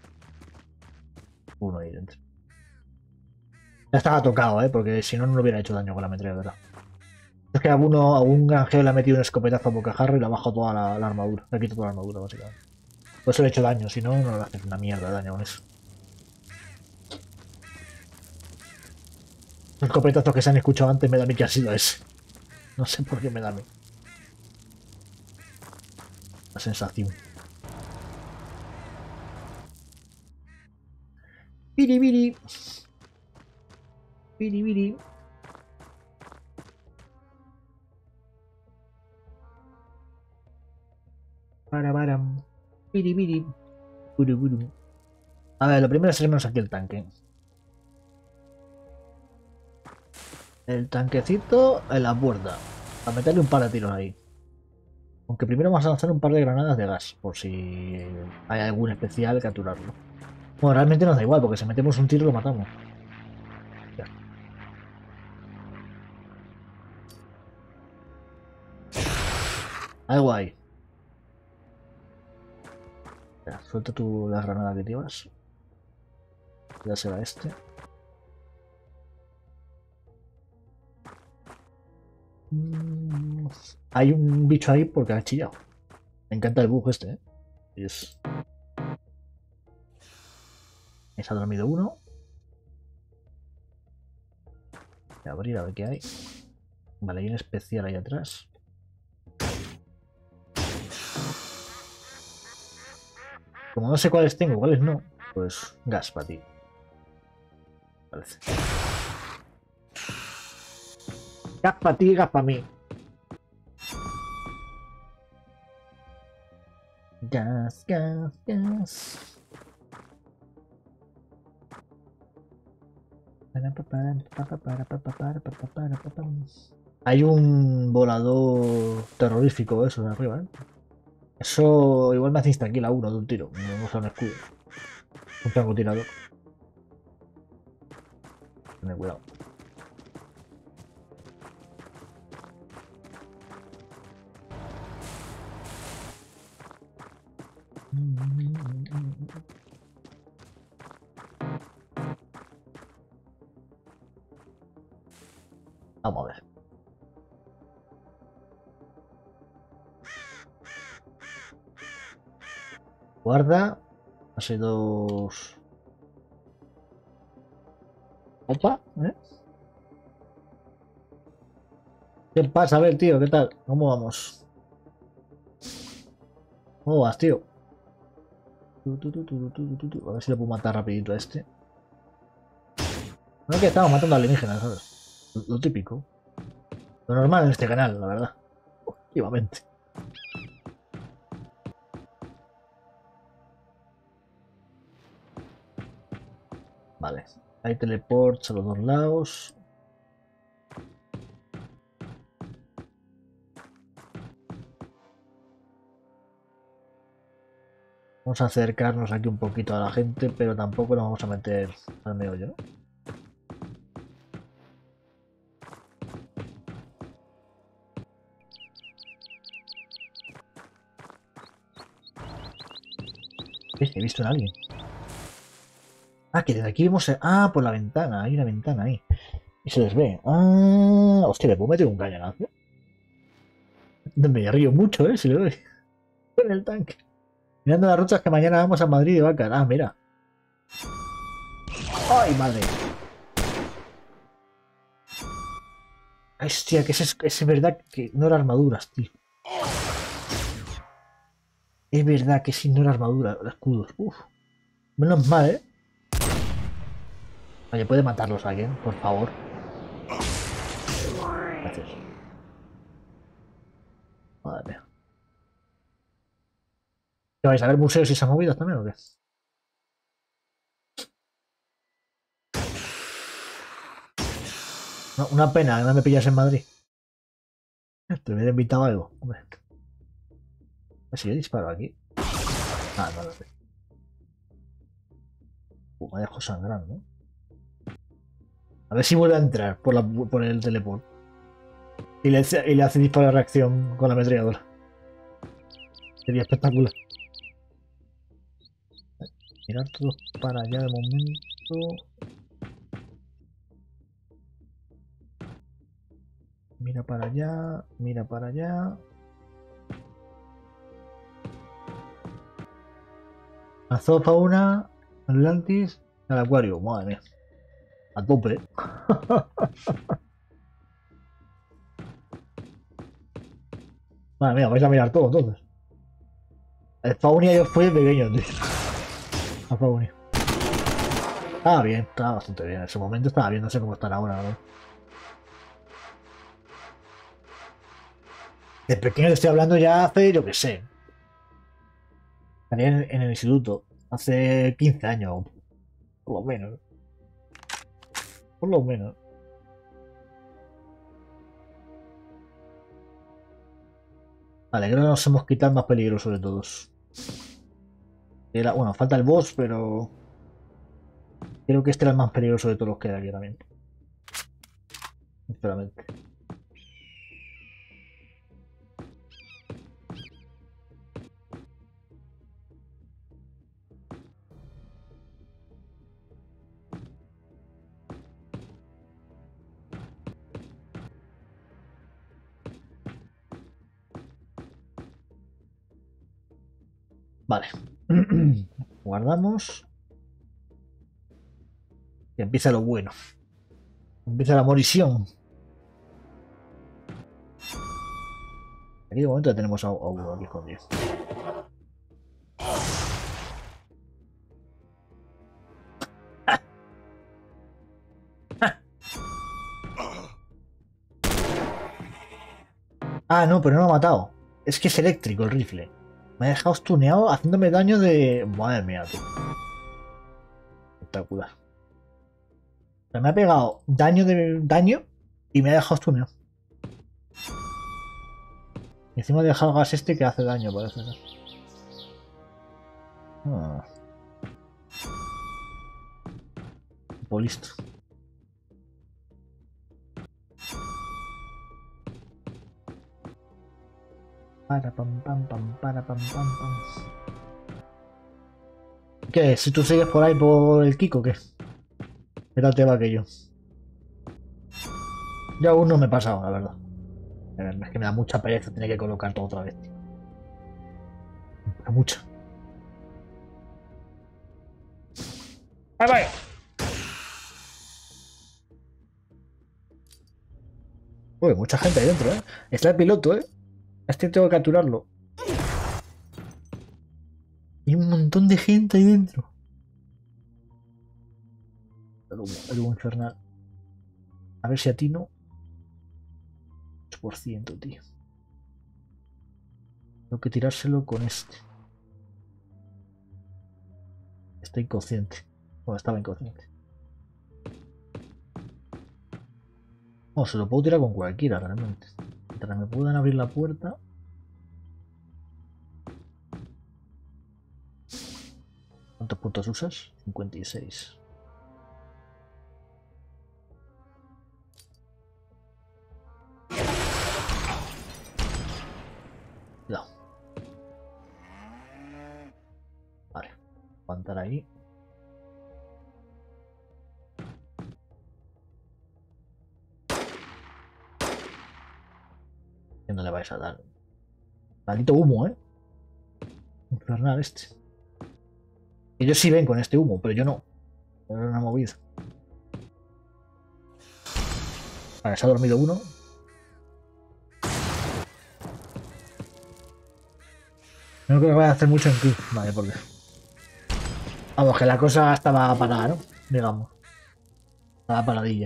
Speaker 1: uno ahí dentro. Ya estaba tocado, ¿eh? Porque si no, no le hubiera hecho daño con la metralla, ¿verdad? Es que a uno, a un granjero le ha metido un escopetazo a bocajarro y le ha bajado toda la, la armadura. Le ha quitado toda la armadura, básicamente. Por eso le he hecho daño, si no, no le haces una mierda de daño con eso. Los escopetazos que se han escuchado antes me da a mí que ha sido ese. No sé por qué me da a mí. La sensación. Biri biri. Biri biri. Para para. Biri biri. Buru buru. A ver, lo primero es hacernos aquí el tanque. El tanquecito en la puerta. A meterle un par de tiros ahí. Aunque primero vamos a lanzar un par de granadas de gas. Por si hay algún especial, capturarlo. Bueno, realmente nos da igual, porque si metemos un tiro lo matamos. Ya. Algo ahí. Ya, suelta tú la granada que llevas. Ya será este. Mm, hay un bicho ahí porque ha chillado. Me encanta el bug este, ¿eh? Es... Me ha dormido uno. Voy a abrir a ver qué hay. Vale, hay un especial ahí atrás. Como no sé cuáles tengo, cuáles no, pues gas para ti. Parece. Gas para ti, gas para mí. Gas, gas, gas. Hay un volador terrorífico eso de arriba, ¿eh? Eso igual me hace insta-kill a uno de un tiro. No usa un escudo. Un francotirador. Ten cuidado. Vamos a ver. Guarda. Hace dos. Opa, ¿eh? ¿Qué pasa? A ver, tío, ¿qué tal? ¿Cómo vamos? ¿Cómo vas, tío? A ver si le puedo matar rapidito a este. No es que estamos matando alienígenas, ¿sabes? Lo, lo típico. Lo normal en este canal, la verdad. Últimamente. Vale. Hay teleports a los dos lados. Vamos a acercarnos aquí un poquito a la gente, pero tampoco nos vamos a meter al meollo, ¿no? He visto a alguien. Ah, que desde aquí vemos... Ah, por la ventana. Hay una ventana ahí. Y se les ve. Ah, hostia, le puedo meter un cañonazo. Me río mucho, ¿eh? Si le doy. Con el tanque. Mirando las rutas que mañana vamos a Madrid de vaca. Ah, mira. ¡Ay, madre! Hostia, que es, es verdad que no era armaduras, tío. Es verdad que sí, no era armadura, escudos. Uf. Menos mal, ¿eh? Oye, ¿puede matarlos a alguien, por favor? Gracias. Madre mía. ¿Qué vais a ver museos y esas movidas también o qué? No, una pena que no me pillas en Madrid. Te hubiera invitado a algo. Hombre. A ver si yo disparo aquí. Ah, no lo sé. Uh, me dejo sangrando. A ver si vuelve a entrar por, la, por el teleport. Y le, y le hace disparo de reacción con la ametralladora. Sería espectacular. Mirar todos para allá de momento. Mira para allá, mira para allá. La zoofauna, Atlantis, el acuario. Madre mía. A tope. Madre mía, vais a mirar todo entonces. El Faunia yo fui pequeño, tío. La Faunia. Estaba bien, estaba bastante bien. En ese momento estaba bien, no sé cómo estará ahora, ¿no? De pequeño te estoy hablando ya hace, yo qué sé. Estaría en, en el instituto. Hace quince años. Por lo menos. Por lo menos. Vale, creo que nos hemos quitado el más peligroso de todos. Era, bueno, falta el boss, pero... Creo que este era el más peligroso de todos los que hay aquí también. Sinceramente. Vale. Guardamos. Y empieza lo bueno. Empieza la morición. Aquí de momento ya tenemos a, a uno aquí escondido. Ah, no, pero no me ha matado. Es que es eléctrico el rifle. Me ha dejado stuneado haciéndome daño de... Madre mía, tú. Espectacular. O sea, me ha pegado daño de daño y me ha dejado stuneado. Y encima he dejado el gas este que hace daño, parece. ¿No? Ah. Pues listo. Para pam pam pam para pam pam pam. ¿Qué? Si tú sigues por ahí por el Kiko, ¿qué? ¿Qué tal te va aquello? Yo aún no me he pasado, la verdad. Es que me da mucha pereza tener que colocar todo otra vez. Me da mucha. ¡Ahí va! Uy, mucha gente ahí dentro, ¿eh? Está el piloto, ¿eh? Este tengo que capturarlo. Hay un montón de gente ahí dentro. El humo, el humo infernal. A ver si atino. ocho por ciento, tío. Tengo que tirárselo con este. Está inconsciente. Bueno, estaba inconsciente. No, se lo puedo tirar con cualquiera, realmente. Mientras me puedan abrir la puerta. ¿Cuántos puntos usas? cincuenta y seis. Cuidado. Vale. Aguantar ahí. Que no le vais a dar. Maldito humo, ¿eh? Infernal este. Ellos sí ven con este humo, pero yo no. Era una movida. Vale, se ha dormido uno. No creo que vaya a hacer mucho en Q. Vale, por qué. Vamos, que la cosa estaba parada, ¿no? Digamos. Estaba paradilla.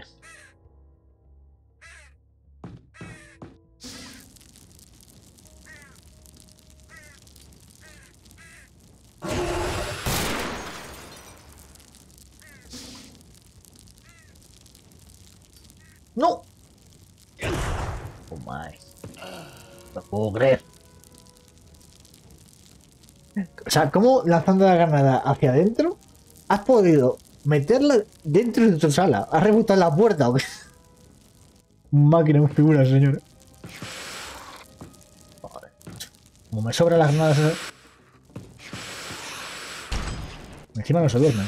Speaker 1: ¡No! Oh my. No puedo creer. O sea, ¿cómo lanzando la granada hacia adentro has podido meterla dentro de tu sala? ¿Has rebotado la puerta o qué? Máquina, un figura, señor. Joder. Como me sobran las granadas. Encima no se duerme.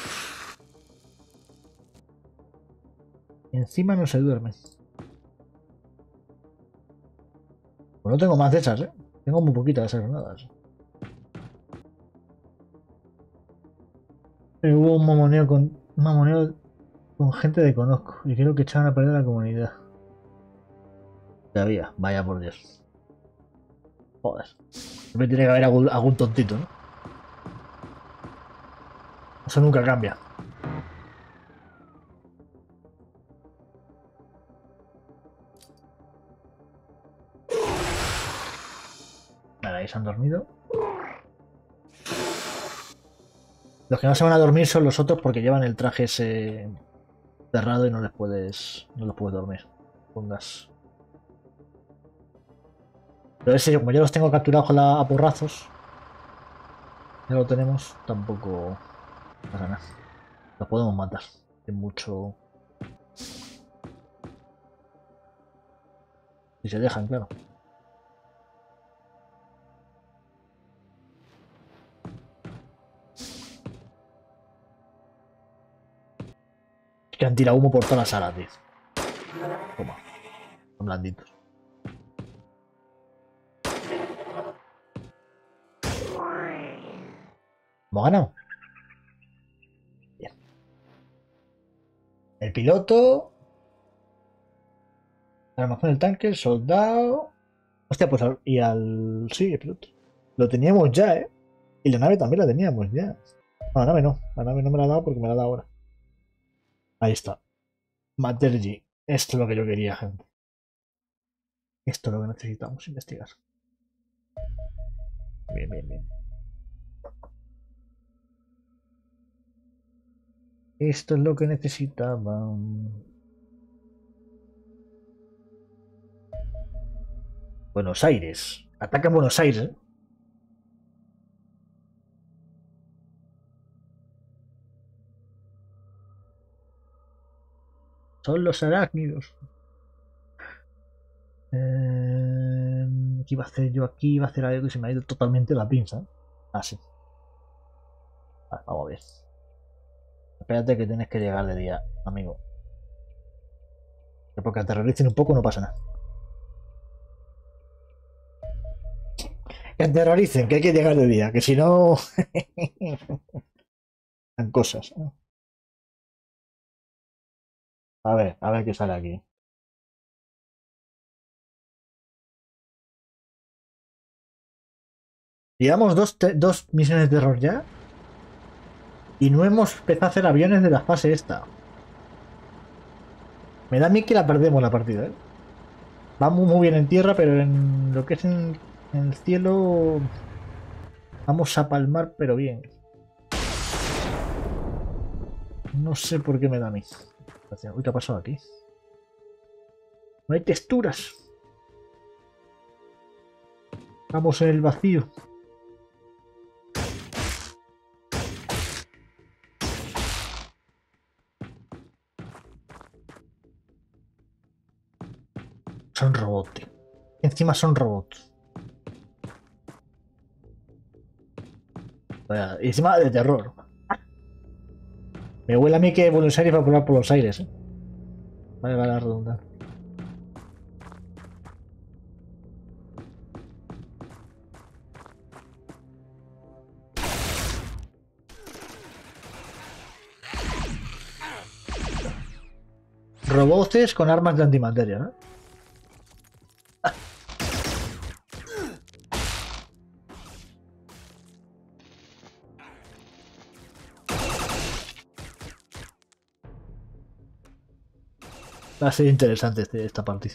Speaker 1: Encima no se duerme. Pues no tengo más de esas, ¿eh? Tengo muy poquitas de esas granadas. Eh, hubo un mamoneo con, un mamoneo con gente de conozco y creo que echaban a perder la comunidad. Todavía, vaya por Dios. Joder. Siempre tiene que haber algún, algún tontito, ¿no? Eso nunca cambia. Vale, ahí se han dormido. Los que no se van a dormir son los otros porque llevan el traje ese cerrado y no les puedes. No los puedes dormir. Pongas. Pero ese, como ya los tengo capturados con la, a porrazos. Ya lo tenemos. Tampoco pasa nada. Los podemos matar. Sin mucho. Si se dejan, claro. Que han tirado humo por toda la sala, tío. Toma. Son blanditos. ¿Hemos ganado? Bien. El piloto. El almacén del tanque, el soldado. Hostia, pues al, y al. Sí, el piloto. Lo teníamos ya, ¿eh? Y la nave también la teníamos ya. No, la nave no. La nave no me la ha dado porque me la ha dado ahora. Ahí está. Matergy. Esto es lo que yo quería, gente. Esto es lo que necesitamos investigar. Bien, bien, bien. Esto es lo que necesitaban. Buenos Aires. Atacan Buenos Aires. Son los arácnidos. Eh, ¿Qué iba a hacer yo aquí? Iba a hacer algo y se me ha ido totalmente la pinza. Ah, sí. Vale, vamos a ver. Espérate que tienes que llegar de día, amigo. Que porque aterroricen un poco no pasa nada. Que aterroricen, que hay que llegar de día, que si no... dan cosas. A ver, a ver qué sale aquí. Llevamos dos, dos misiones de terror ya. Y no hemos empezado a hacer aviones de la fase esta. Me da a mí que la perdemos la partida, ¿eh? Vamos muy bien en tierra, pero en lo que es en, en el cielo... Vamos a palmar, pero bien. No sé por qué me da a mí. Uy, ¿qué ha pasado aquí? No hay texturas. Vamos en el vacío. Son robots, tío. Encima son robots. Vaya, y encima de terror. Me huele a mí que Buenos Aires va a volar por los aires, ¿eh? Vale, vale, a redundar. Robots con armas de antimateria, ¿no? Va a ser interesante este, esta partida.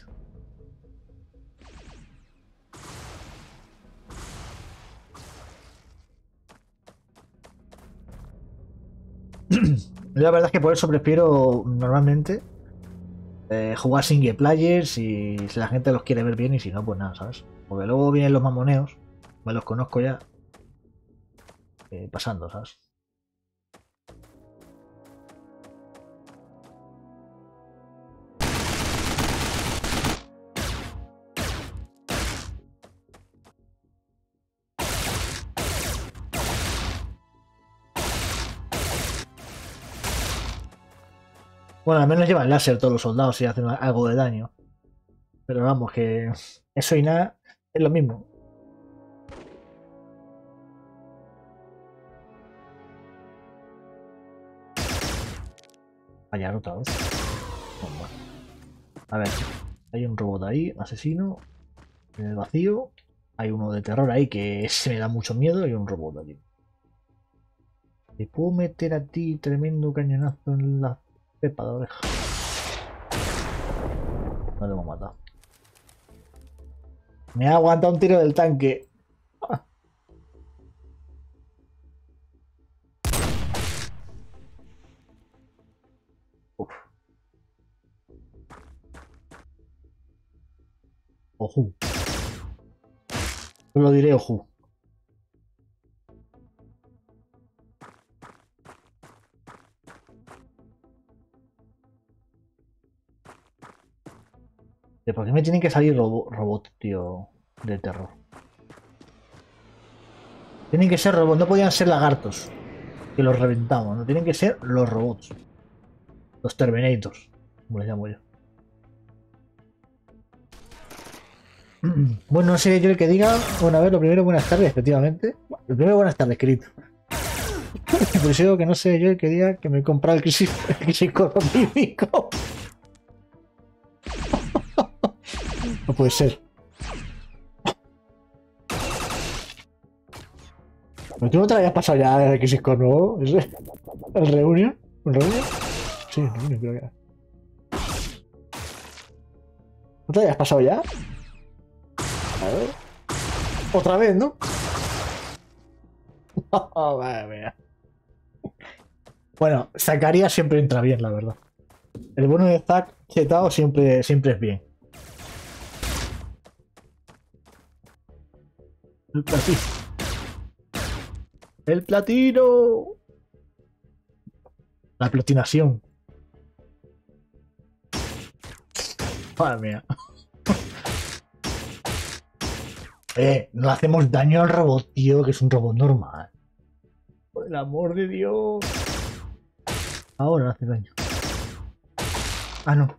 Speaker 1: La verdad es que por eso prefiero normalmente eh, jugar single players y si la gente los quiere ver bien y si no, pues nada, ¿sabes? Porque luego vienen los mamoneos, me los conozco ya, eh, pasando, ¿sabes? Bueno, al menos llevan láser todos los soldados y hacen algo de daño. Pero vamos, que eso y nada es lo mismo. Vaya, otra vez. Bueno, a ver, hay un robot ahí, asesino. En el vacío. Hay uno de terror ahí que se me da mucho miedo y un robot aquí. ¿Te puedo meter a ti tremendo cañonazo en la cepa de oreja? No lo hemos matado. Me ha aguantado un tiro del tanque. Ah. Uf. Ojú. Yo lo diré ojú. ¿Por qué me tienen que salir robo robots, tío, de terror? Tienen que ser robots, no podían ser lagartos. Que los reventamos, no tienen que ser los robots. Los Terminators, como les llamo yo. Bueno, no sé yo el que diga. Bueno, a ver, lo primero, buenas tardes, efectivamente. Lo primero, buenas tardes, querido. Pues digo que no sé yo el que diga que me he comprado el crisis, el crisis coronavírico. No puede ser. ¿Pero tú no te habías pasado ya el crisis nuevo? ¿El reunión? ¿El reunión? Sí, el reunión creo que era. ¿No te habías pasado ya? Otra vez, ¿no? Oh, madre mía. Bueno, Zacarías siempre entra bien, la verdad. El bueno de Zac chetado siempre, siempre es bien. El platino. El platino. La platinación. Madre mía. Eh, no hacemos daño al robot, tío, que es un robot normal. Por el amor de Dios. Ahora hace daño. Ah, no.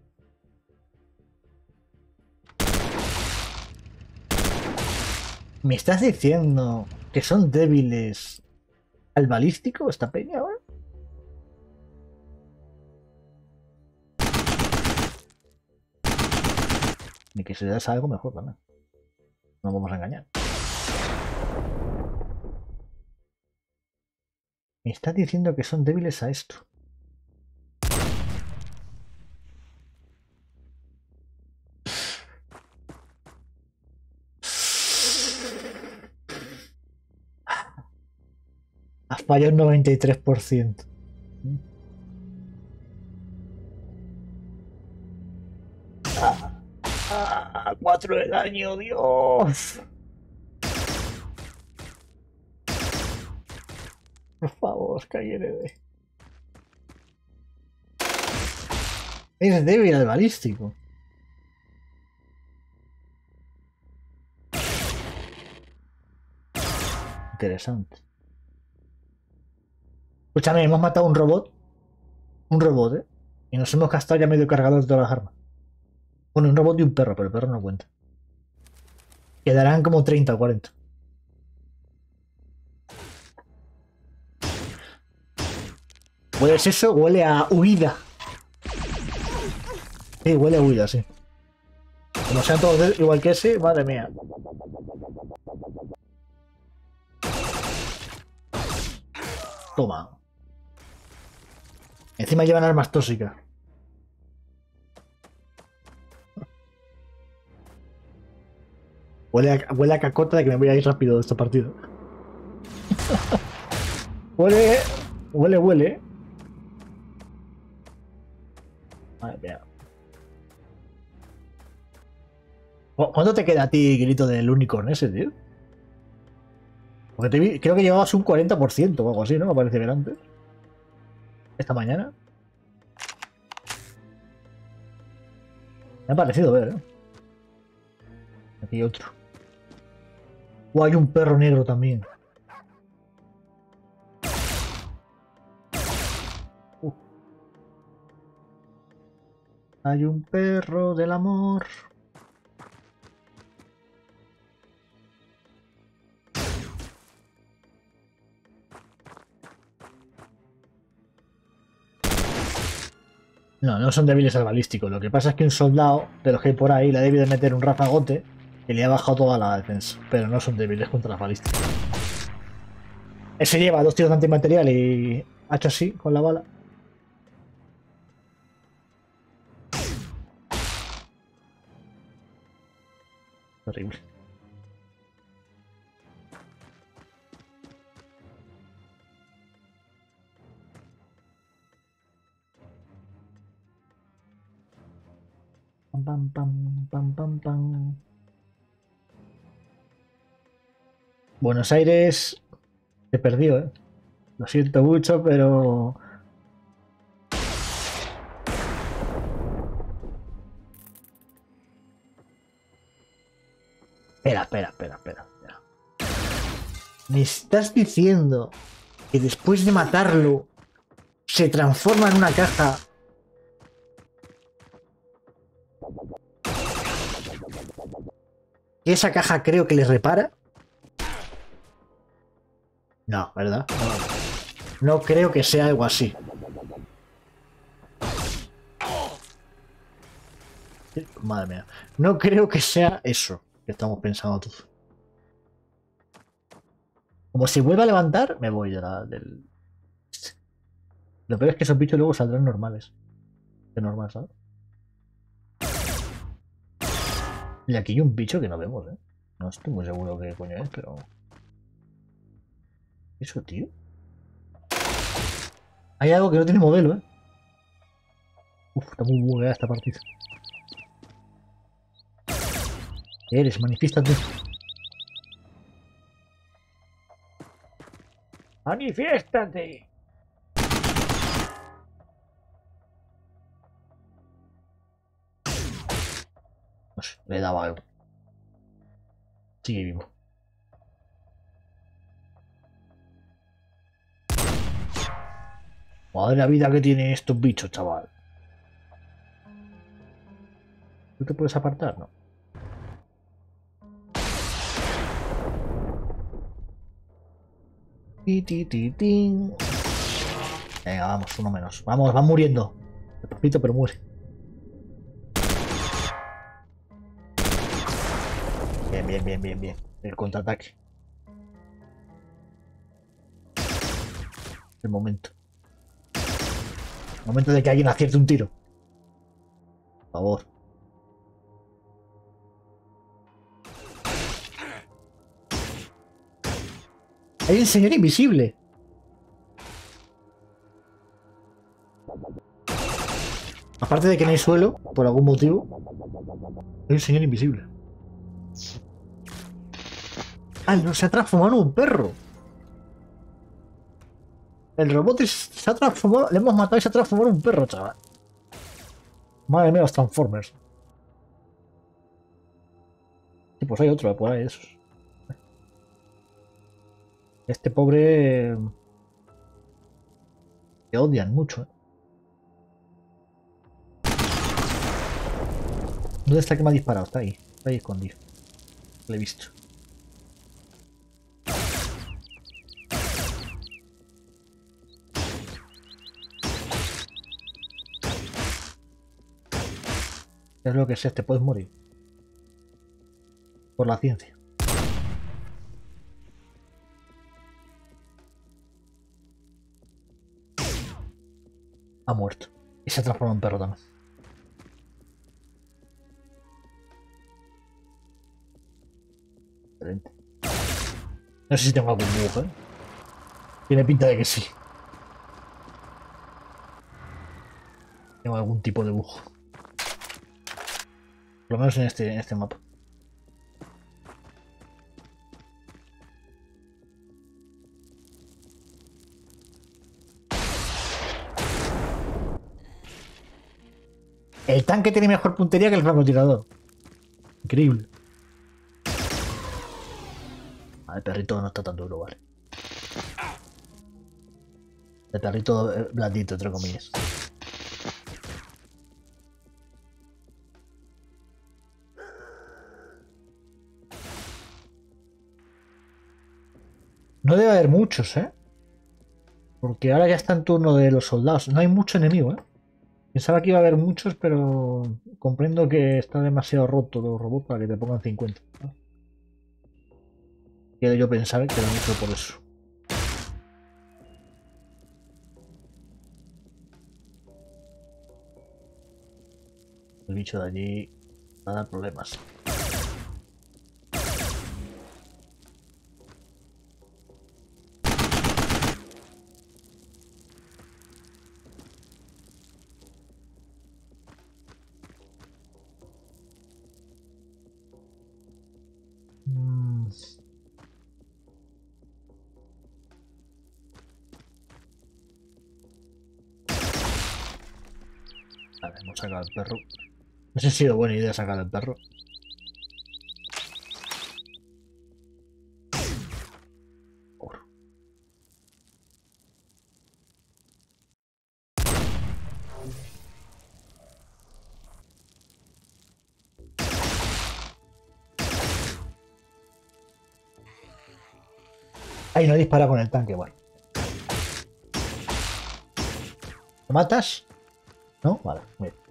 Speaker 1: ¿Me estás diciendo que son débiles al balístico esta peña ahora? Ni que se les algo mejor también. No vamos a engañar. Me estás diciendo que son débiles a esto. Has fallado un noventa y tres por ciento. Ah, ah, cuatro de daño, Dios. Por favor, K N D. Es débil al balístico. Interesante. Escúchame, hemos matado a un robot. Un robot, ¿eh? Y nos hemos gastado ya medio cargador de todas las armas. Bueno, un robot y un perro, pero el perro no cuenta. Quedarán como treinta o cuarenta. ¿Hueles eso? Huele a huida. Sí, huele a huida, sí. Como sean todos igual que ese, madre mía. Toma. Encima llevan armas tóxicas. Huele a, huele a cacota de que me voy a ir rápido de esta partida. Huele, huele, huele. Madre mía. ¿Cuánto te queda a ti, grito del unicorn ese, tío? Porque te vi, creo que llevabas un cuarenta por ciento o algo así, ¿no? Me parece ver antes. Esta mañana. Me ha parecido ver, ¿eh? Aquí hay otro. O hay un perro negro también. Uh. Hay un perro del amor. No, no son débiles al balístico. Lo que pasa es que un soldado de los que hay por ahí le ha debido de meter un rafagote y le ha bajado toda la defensa. Pero no son débiles contra las balísticas. Ese lleva dos tiros de antimaterial y ha hecho así con la bala. Horrible. Pam, pam, pam, pam, pam, pam. Buenos Aires te perdió, ¿eh? Lo siento mucho, pero... Espera, espera, espera, espera, espera. ¿Me estás diciendo que después de matarlo se transforma en una caja? ¿Y esa caja creo que les repara? No, ¿verdad? No, no creo que sea algo así. Madre mía. No creo que sea eso que estamos pensando todos. Como si vuelva a levantar, me voy de la, del... Lo peor es que esos bichos luego saldrán normales. De normal, ¿sabes? Y aquí hay un bicho que no vemos, ¿eh? No estoy muy seguro qué coño es, pero... ¿Eso, tío? Hay algo que no tiene modelo, ¿eh? Uf, está muy bugueada esta partida. ¿Qué eres? Manifiéstate. ¡Manifiéstate! No sé, le daba algo. Sigue vivo. Madre la vida que tienen estos bichos, chaval. ¿Tú te puedes apartar? No. Ti, ti, ti, tin. Venga, vamos, uno menos. Vamos, van muriendo. Despacito, pero muere. Bien, bien, bien, bien, bien. El contraataque. El momento. El momento de que alguien acierte un tiro. Por favor. Hay un señor invisible. Aparte de que no hay suelo, por algún motivo, hay un señor invisible. ¡Ah, no! Se ha transformado en un perro. El robot se ha transformado, le hemos matado y se ha transformado en un perro, chaval. Madre mía, los Transformers. Sí, pues hay otro por ahí de esos. Este pobre... Te odian mucho, ¿eh? ¿Dónde está el que me ha disparado? Está ahí. Está ahí escondido. Lo he visto. Es lo que sé, te puedes morir. Por la ciencia. Ha muerto. Y se ha transformado en perro también. Excelente. No sé si tengo algún dibujo, ¿eh? Tiene pinta de que sí. Tengo algún tipo de dibujo. Por lo menos en este, en este mapa. El tanque tiene mejor puntería que el francotirador. Increíble. Ah, el perrito no está tan duro, vale. El perrito blandito, entre comillas. No debe haber muchos, ¿eh? Porque ahora ya está en turno de los soldados. No hay mucho enemigo, ¿eh? Pensaba que iba a haber muchos, pero comprendo que está demasiado roto los robots para que te pongan cincuenta, ¿no? Quiero yo pensar que era mucho por eso. El bicho de allí va a dar problemas. Mm. Vale, hemos sacado al perro. No sé si ha sido buena idea sacar al perro. Por. Ay, no dispara con el tanque, bueno. ¿Lo matas? ¿No? Vale, muy bien.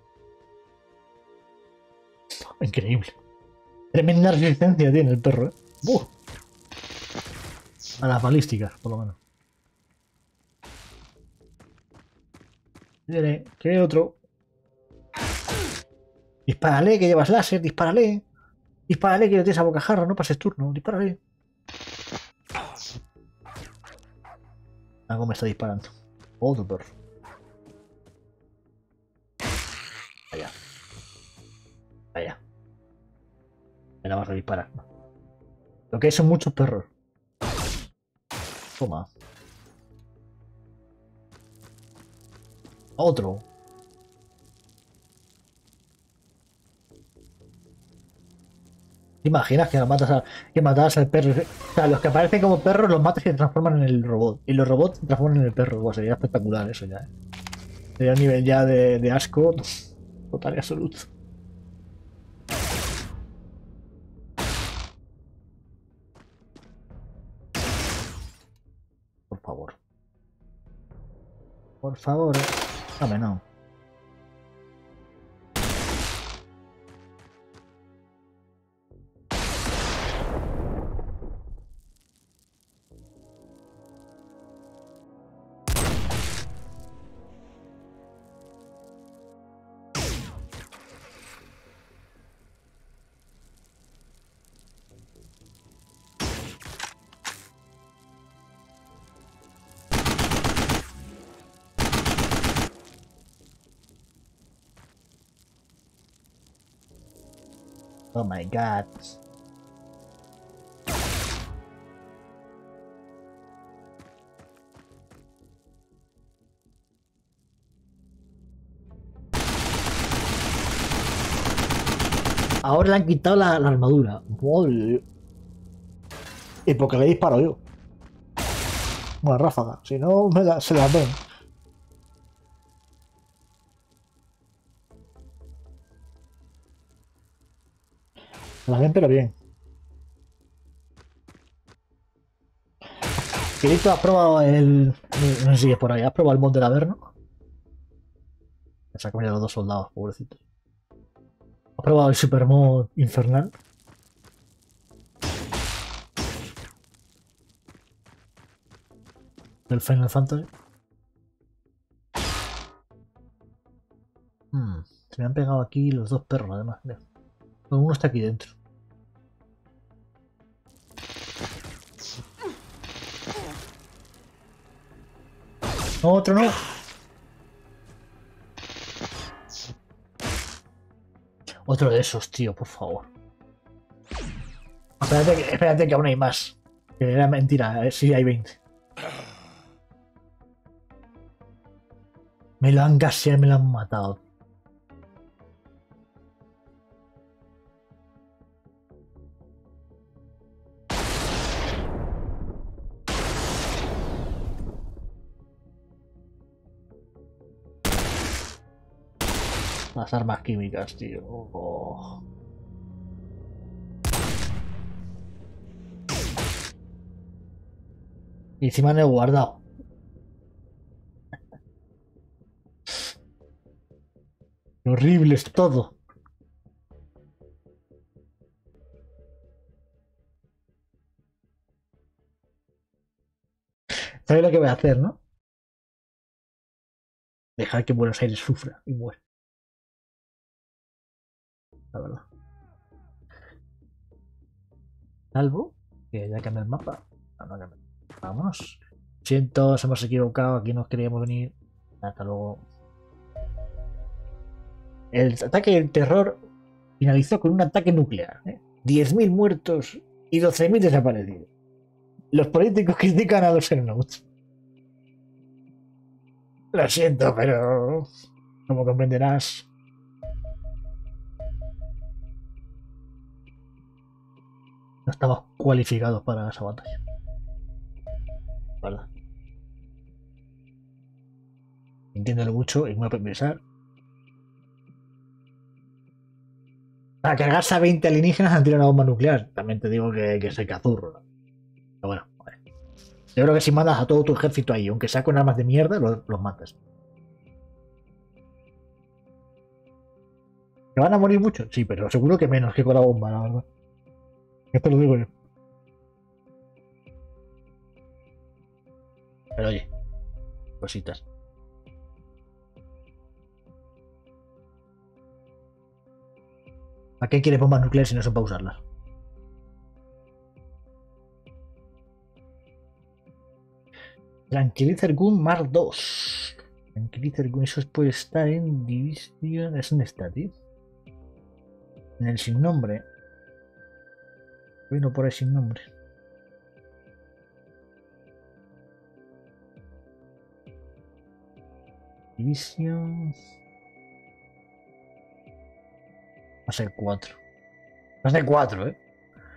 Speaker 1: Increíble. Tremenda resistencia tiene el perro, ¿eh? ¡Buh! A las balísticas, por lo menos. Viene, que hay otro. Dispárale, que llevas láser, dispárale. Dispárale, que tienes a bocajarro, no pases turno, dispárale. Algo me está disparando. Otro perro. Allá. Allá. Me la vas a disparar. Lo que hay son muchos perros. Toma. Otro. ¿Te imaginas que, matas a, que matas al perro? O sea, los que aparecen como perros los matas y se transforman en el robot. Y los robots se transforman en el perro. Bueno, sería espectacular eso ya. ¿eh? Sería un nivel ya de, de asco total y absoluto. Por favor. Por favor. Dame, no. Oh my god. Ahora le han quitado la, la armadura. Madre. Y porque le disparo yo. Una ráfaga. Si no, me la, se la ven. Se la ven, pero bien. Quirito, ¿has probado el... No sé si es por ahí. ¿Has probado el mod del Averno? Se ha comido los dos soldados, pobrecitos. ¿Has probado el super mod infernal? Del Final Fantasy. Hmm, se me han pegado aquí los dos perros, además. Mira. Uno está aquí dentro. No, otro no. Otro de esos, tío, por favor. Espérate, que- espérate que aún hay más. Que era mentira, a ver si hay veinte. Me lo han gaseado, me lo han matado. Las armas químicas, tío. Oh. Y encima no he guardado. Qué horrible es todo. ¿Sabes lo que voy a hacer, no? Dejar que Buenos Aires sufra y muera. La verdad. Salvo que ya cambia el mapa. No, no cambia. Vámonos. Siento, nos hemos equivocado. Aquí nos queríamos venir. Hasta luego. El ataque del terror finalizó con un ataque nuclear. ¿eh? diez mil muertos y doce mil desaparecidos. Los políticos critican a los Xenonauts. Lo siento, pero como comprenderás, no estamos cualificados para esa batalla. ¿Verdad? Entiéndelo mucho y me voy a pensar. Para cargarse a veinte alienígenas han tirado una bomba nuclear. También te digo que, que soy cazurro. ¿no? Pero bueno, vale. Yo creo que si mandas a todo tu ejército ahí, aunque sea con armas de mierda, los, los matas. ¿Que van a morir muchos? Sí, pero seguro que menos que con la bomba, la verdad. Esto lo digo yo. Pero oye, cositas. ¿Para qué quiere bombas nucleares si no son para usarlas? Tranquilizer Gun Mark dos. Tranquilizer Gun, eso puede estar en Division. ¿Es un está, tío? En el sin nombre. Vino por ahí sin nombre. Division. Va a ser cuatro. Va a ser cuatro, ¿eh?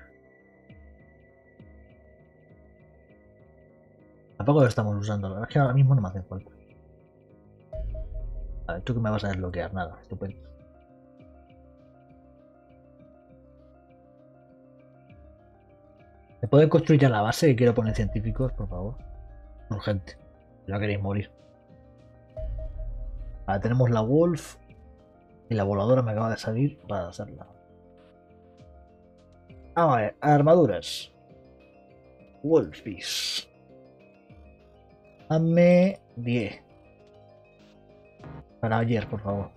Speaker 1: Tampoco lo estamos usando. La verdad es que ahora mismo no me hacen falta. A ver, tú que me vas a desbloquear. Nada, estupendo. ¿Me puede construir ya la base que quiero poner científicos, por favor? Urgente. Ya queréis morir. Vale, tenemos la Wolf. Y la voladora me acaba de salir para hacerla. Ah, vale, armaduras. Wolfies. Dame diez. Para ayer, por favor.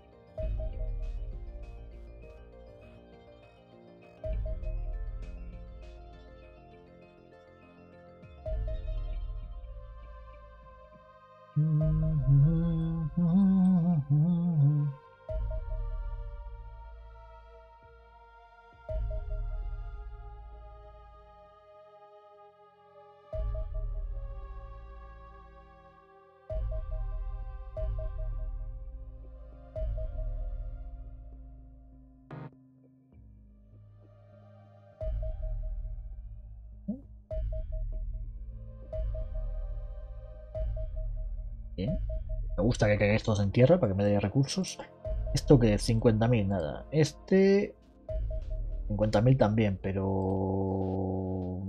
Speaker 1: Bien. Me gusta que caigáis todos en tierra para que me dé recursos. ¿Esto qué es? cincuenta mil, nada. Este... cincuenta mil también, pero...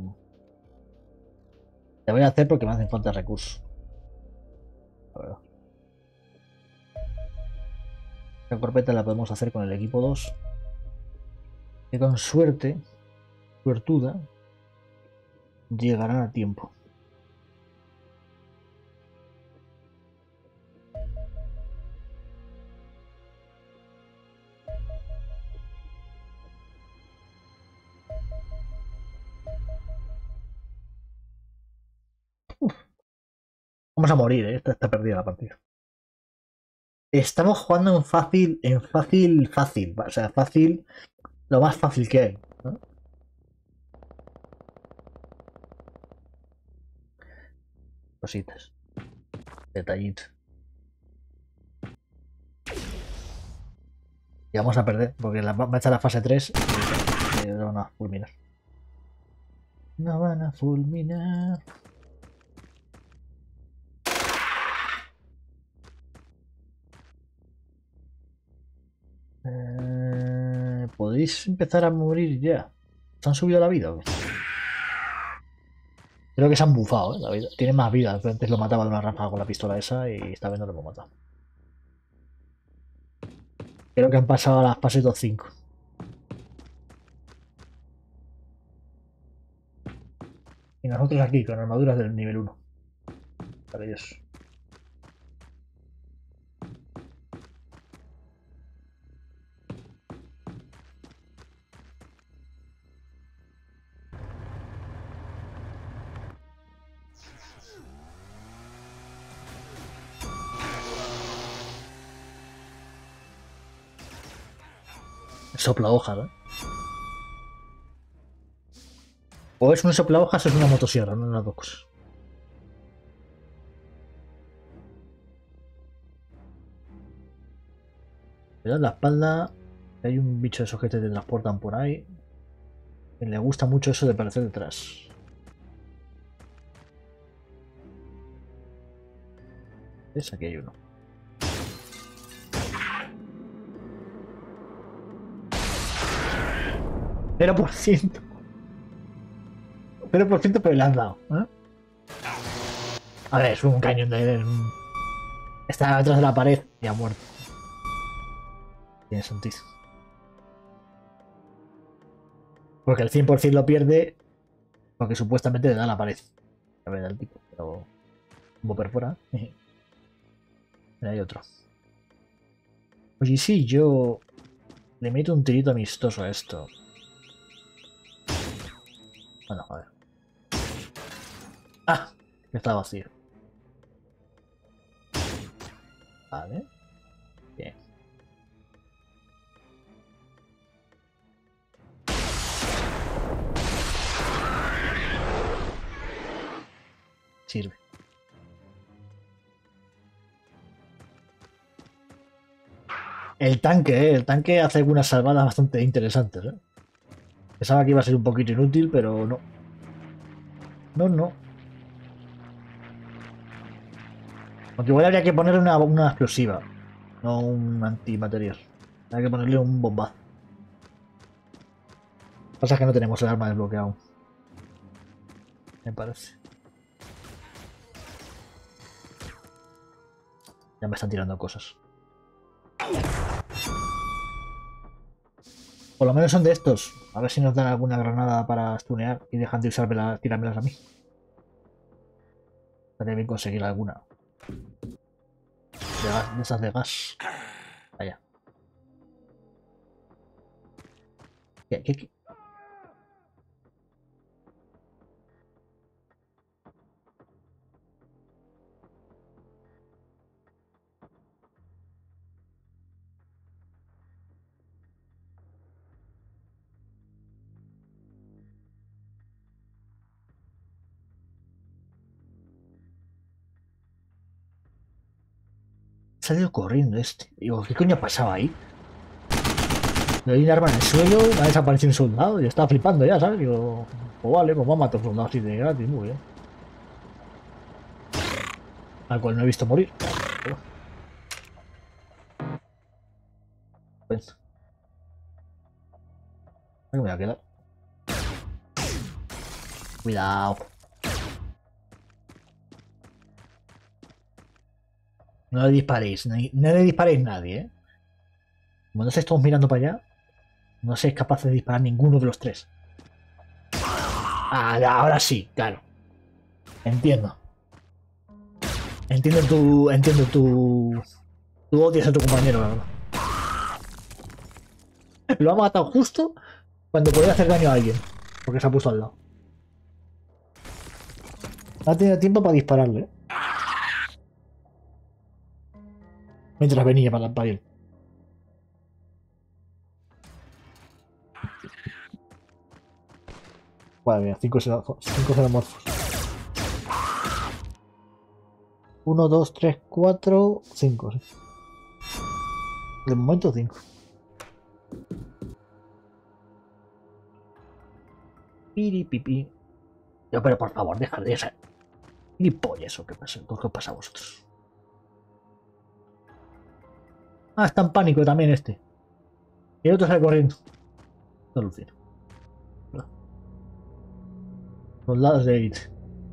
Speaker 1: Te voy a hacer porque me hacen falta recursos. A ver. La corpeta la podemos hacer con el equipo dos. Que con suerte, suertuda, llegarán a tiempo. Uf, vamos a morir, ¿eh? Esta está perdida la partida. Estamos jugando en fácil, en fácil, fácil. O sea, fácil, lo más fácil que hay, ¿no? Cositas. Detallitos. Y vamos a perder, porque la, va a echar la fase tres y no van a fulminar. No van a fulminar. Eh, ¿Podéis empezar a morir ya? ¿Se han subido la vida? Creo que se han bufado, ¿eh? La vida. Tiene más vida. Antes lo mataba de una ráfaga con la pistola esa y esta vez no lo hemos matado. Creo que han pasado a las fases dos cinco. Y nosotros aquí con armaduras del nivel uno. Maravilloso. Sopla hojas, ¿eh? O es un sopla hojas o es una motosierra, no las dos cosas. Cuidado en la espalda. Hay un bicho de esos que te transportan por ahí. Que le gusta mucho eso de aparecer detrás. ¿Ves? Aquí hay uno. cero por ciento. cero por ciento pero le has dado, ¿eh? A ver, es un cañón de... Está detrás de la pared y ha muerto. Tiene sentido. Porque el cien por ciento lo pierde porque supuestamente le da la pared. A ver, el tipo, pero... Como perfora. Hay otro. Oye, sí, yo le meto un tirito amistoso a esto. Bueno, a ver. ¡Ah! Está vacío. Vale. Bien. Sirve. El tanque, ¿eh? El tanque hace algunas salvadas bastante interesantes, ¿eh? Pensaba que iba a ser un poquito inútil, pero no. No, no. Aunque igual habría que ponerle una, una explosiva, no un antimaterial. Hay que ponerle un bombazo. Lo que pasa es que no tenemos el arma desbloqueado. Me parece. Ya me están tirando cosas. Por lo menos son de estos. A ver si nos dan alguna granada para stunear y dejan de usármelas, tirármelas a mí. Estaría bien conseguir alguna. De gas, de esas de gas. Allá. ¿Qué, qué, qué? Ha salido corriendo este. Digo, ¿qué coño pasaba ahí? Le di un arma en el suelo, me ha desaparecido un soldado y estaba flipando ya, ¿sabes? Digo, pues vale, pues vamos a matar a un soldado así de gratis, muy bien. Al cual no he visto morir. Pues, me voy a quedar. Cuidado. No le disparéis, no, no le disparéis nadie, ¿eh? Como no se estamos mirando para allá, no seis capaces de disparar ninguno de los tres. Ah, ahora sí, claro. Entiendo. Entiendo tu. Entiendo tu. Tu odias a tu compañero, la verdad. Lo ha matado justo cuando podía hacer daño a alguien. Porque se ha puesto al lado. No ha tenido tiempo para dispararle. Mientras venía para, para él. Vale, mira, cinco xenomorfos. uno, dos, tres, cuatro, cinco. Sí. De momento cinco. Piripipi. Yo, pero por favor, dejad de esa. Ni polla eso que pasa. ¿Qué os pasa a vosotros? Ah, está en pánico también este. Y el otro sale corriendo. No alucino. Soldados de élite.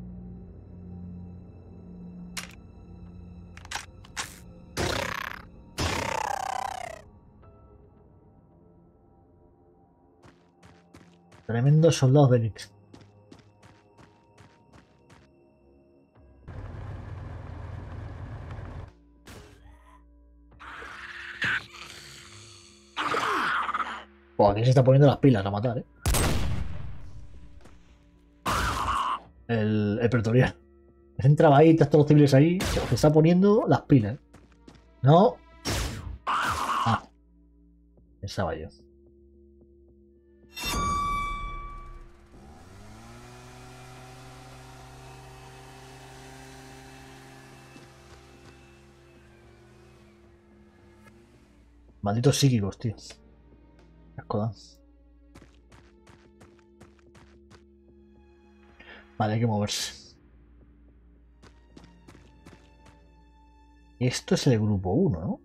Speaker 1: Tremendos soldados de élite. Buah, aquí se está poniendo las pilas a matar, eh. El, el pretoriano. Entraba ahí, todos los civiles ahí. Se está poniendo las pilas. No. Ah. Pensaba yo. Malditos psíquicos, tío. Asco. Vale, hay que moverse. Esto es el grupo uno, ¿no?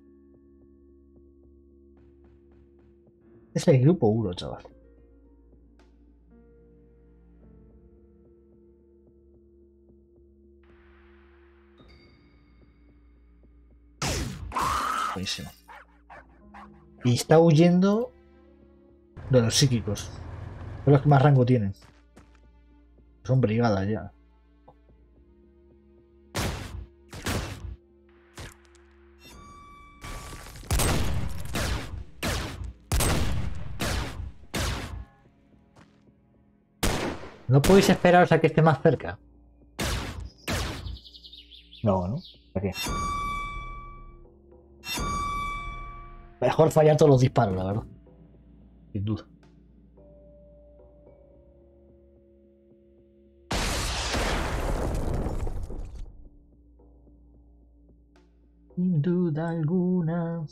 Speaker 1: Es el grupo uno, chaval. Buenísimo. Y está huyendo de los psíquicos. Son los que más rango tienen. Son brigadas ya. ¿No podéis esperaros a que esté más cerca? No, ¿no? ¿Para qué? Mejor fallar todos los disparos, la verdad. Sin duda. Sin duda alguna.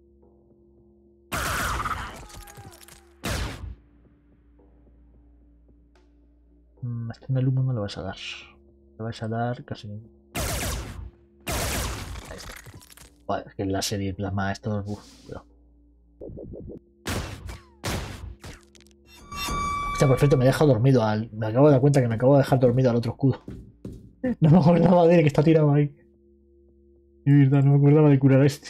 Speaker 1: Mm, este en el humo no lo vas a dar. Lo vas a dar casi ninguno. Ahí está. Joder, es que en la serie plasma estos. Uf, cuidado. Hostia, perfecto, me he dejado dormido al. Me acabo de dar cuenta que me acabo de dejar dormido al otro escudo. No me acordaba de él que está tirado ahí. De verdad, no me acordaba de curar a este.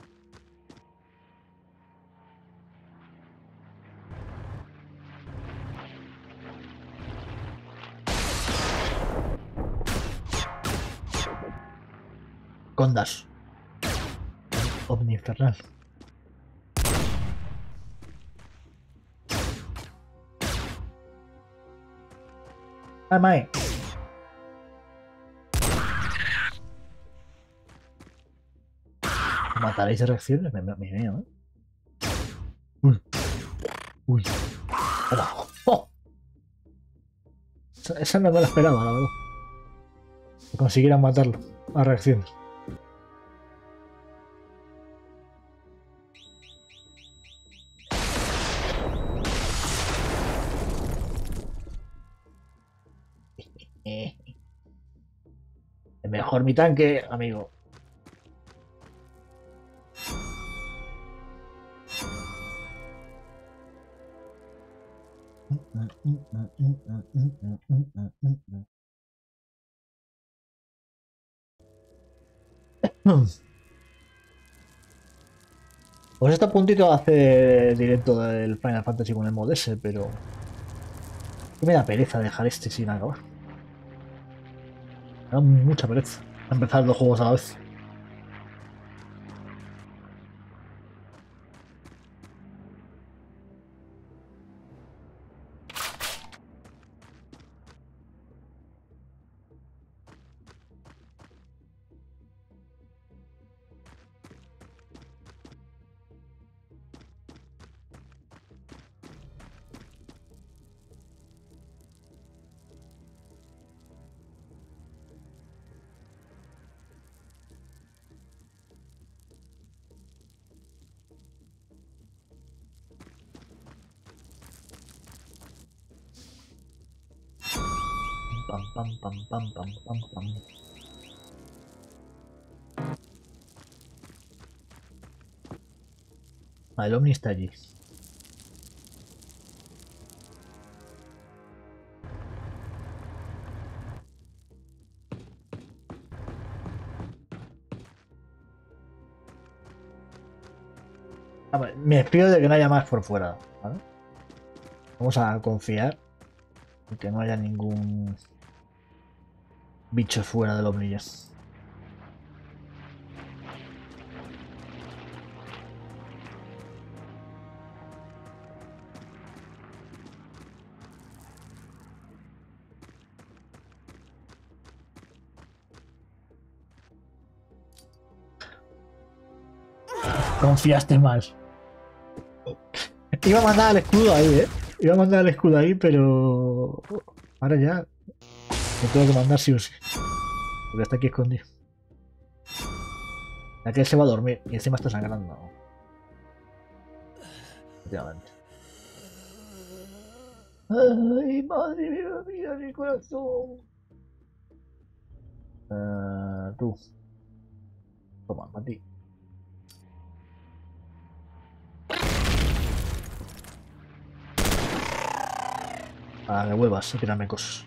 Speaker 1: Condas. Ovni infernal. ¡Ah, mae! ¿Mataréis de reacciones? Me, me, me veo, ¿eh? Uy. Uy. ¡Hola! ¡Oh! Esa, esa no me la esperaba, la verdad. Que consiguieran matarlo a reacciones. Eh. Mejor mi tanque, amigo. Pues está a puntito de hacer directo del Final Fantasy con el mod ese, pero me da pereza dejar este sin acabar. Me da mucha pereza empezar dos juegos a la vez. Pam, pam, pam, pam, pam, pam, pam. Ah, el Omni está allí. Ah, vale, me despido de que no haya más por fuera, ¿vale? Vamos a confiar en que no haya ningún bicho fuera del Omni ya. Confiaste más. Iba a mandar al escudo ahí, ¿eh? Iba a mandar al escudo ahí, pero... Ahora ya... Lo tengo que mandar sí o sí. Porque está aquí escondido. Aquel se va a dormir y encima está sangrando. Efectivamente. Ay, madre mía, mira mi corazón. Uh, tú. Toma, Mati. Ah, que vuelvas a tirarme cosas.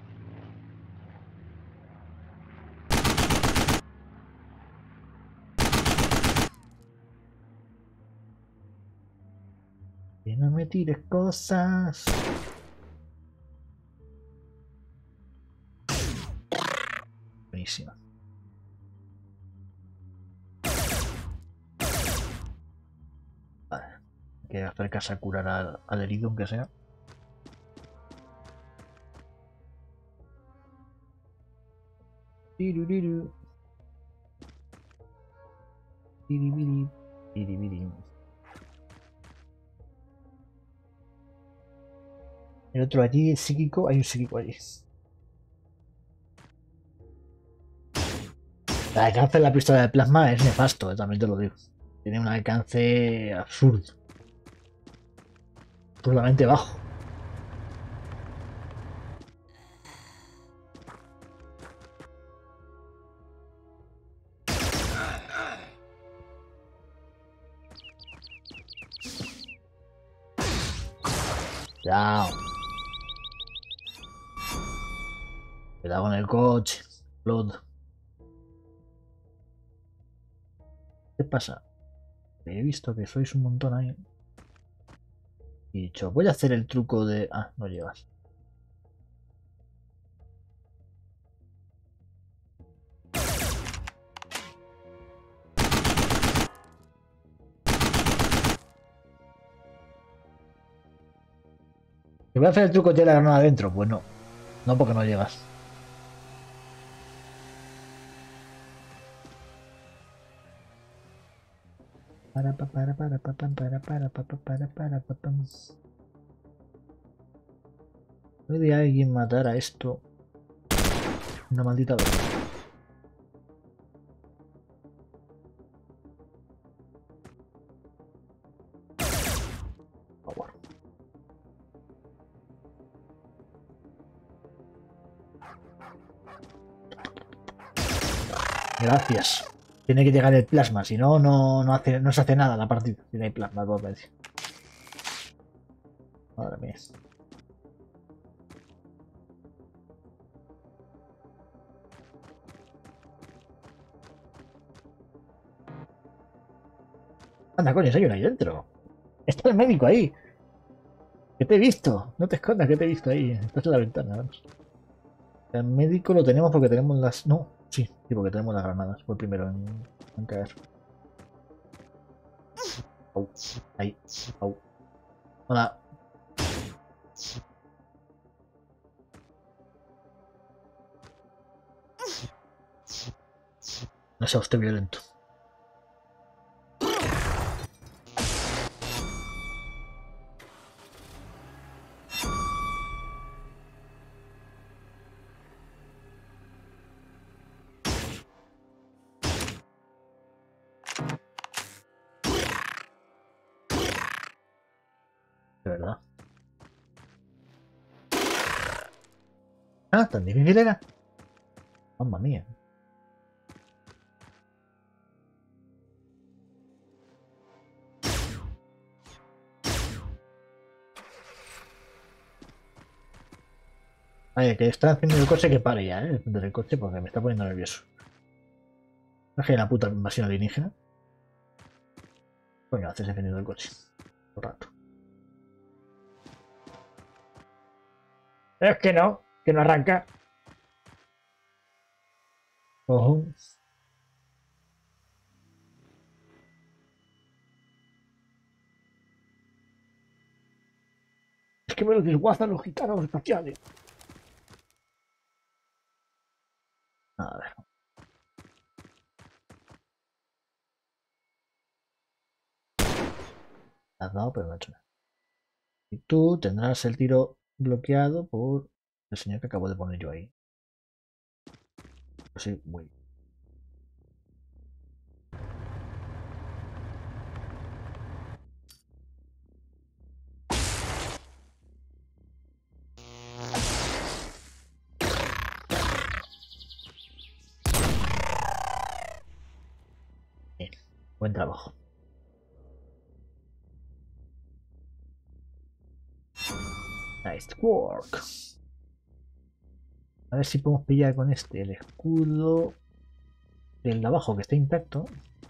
Speaker 1: Que no me tires cosas. Buenísima. Vale. Hay que acercarse a curar al, al herido, aunque sea. Tiruriru. Piribiri, piribiri. El otro allí, el psíquico, hay un psíquico allí. El alcance de la pistola de plasma es nefasto, eh, también te lo digo. Tiene un alcance absurdo. Absurdamente bajo. Cuidado. Cuidado con el coche. Blood. ¿Qué pasa? He visto que sois un montón ahí. Y dicho, voy a hacer el truco de... Ah, no llegas. ¿Y voy a hacer el truco de la granada adentro? Pues no. No, porque no llegas. Para para para para para para para para para para para. ¿Puede alguien matar a esto? Una maldita vez. Por favor. Gracias. Tiene que llegar el plasma, si no, no, no, hace, no se hace nada la partida. Si no hay plasma, por decir. Madre mía. Anda, coño, hay uno ahí dentro. Está el médico ahí. Que te he visto. No te escondas, que te he visto ahí. Estás en la ventana. Vamos. El médico lo tenemos porque tenemos las... No, sí, sí, porque tenemos las granadas. Fue el primero en, en caer. Au, ahí, au. Hola. No sea usted violento. De verdad. Ah, tan difícil era. Mamma mía. Vale, que está haciendo el coche que pare ya, eh. Del coche porque me está poniendo nervioso. No es que hay la puta invasión alienígena. Coño, haces defendiendo el coche. Todo el rato. Es que no, que no arranca. Ojo. Es que me lo desguazan los gitanos espaciales. A ver. Has dado, pero no he hecho nada. Y tú tendrás el tiro bloqueado por el señor que acabo de poner yo ahí. Pues sí, muy bien. Bien, buen trabajo. Nice work. A ver si podemos pillar con este el escudo del de abajo que está intacto.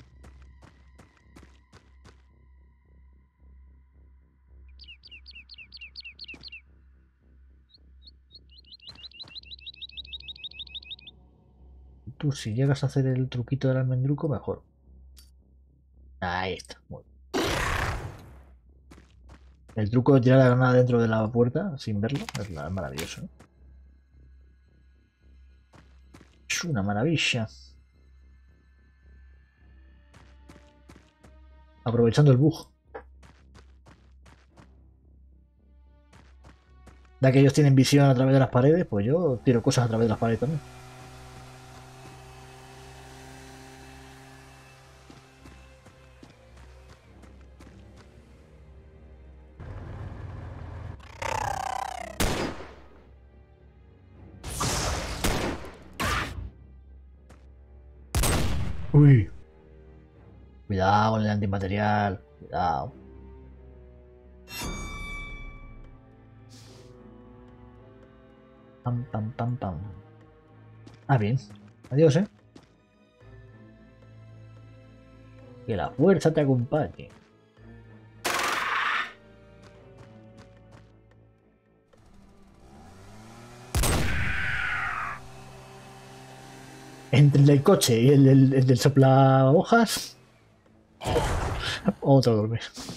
Speaker 1: Tú, si llegas a hacer el truquito del almendruco, mejor. Ahí está. Muy bien. El truco de tirar la granada dentro de la puerta sin verlo es maravilloso, ¿eh? Es una maravilla. Aprovechando el bug. Ya que ellos tienen visión a través de las paredes, pues yo tiro cosas a través de las paredes también. Uy. Cuidado con el antimaterial. Cuidado. Pam, pam, pam, pam. Ah, bien. Adiós, eh. Que la fuerza te acompañe. Entre el del coche y el del, el del sopla hojas. Otro dormir.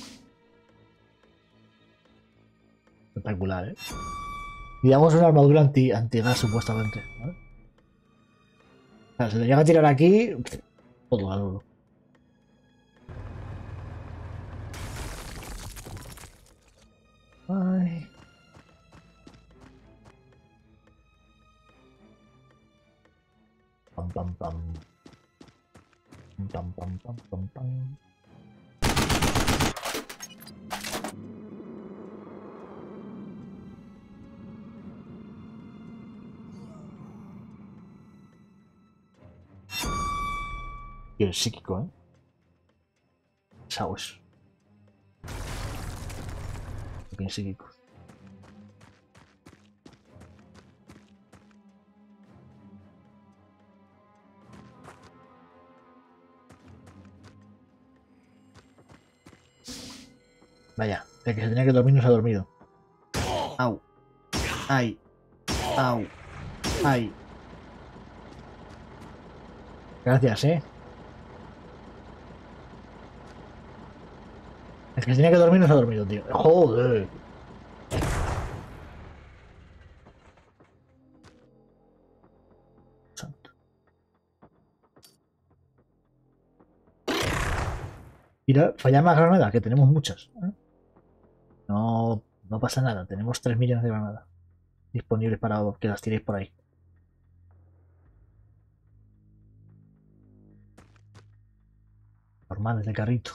Speaker 1: Espectacular, eh. Digamos una armadura anti, antigas supuestamente. ¿Vale? O sea, se le llega a tirar aquí. Todo al oro. Ay. Pam, pam, pam. Pam, pam, pam, pam, pam. Y el psíquico, ¿eh? Saos. Bien psíquico. Vaya, el que se tenía que dormir no se ha dormido. Au. Ay. Au. Ay. Gracias, eh. El que se tenía que dormir no se ha dormido, tío. Joder. Santo. Mira, falla más granada, que tenemos muchas. ¿Eh? No, no pasa nada. Tenemos tres millones de granadas disponibles para que las tiréis por ahí. Normales de carrito.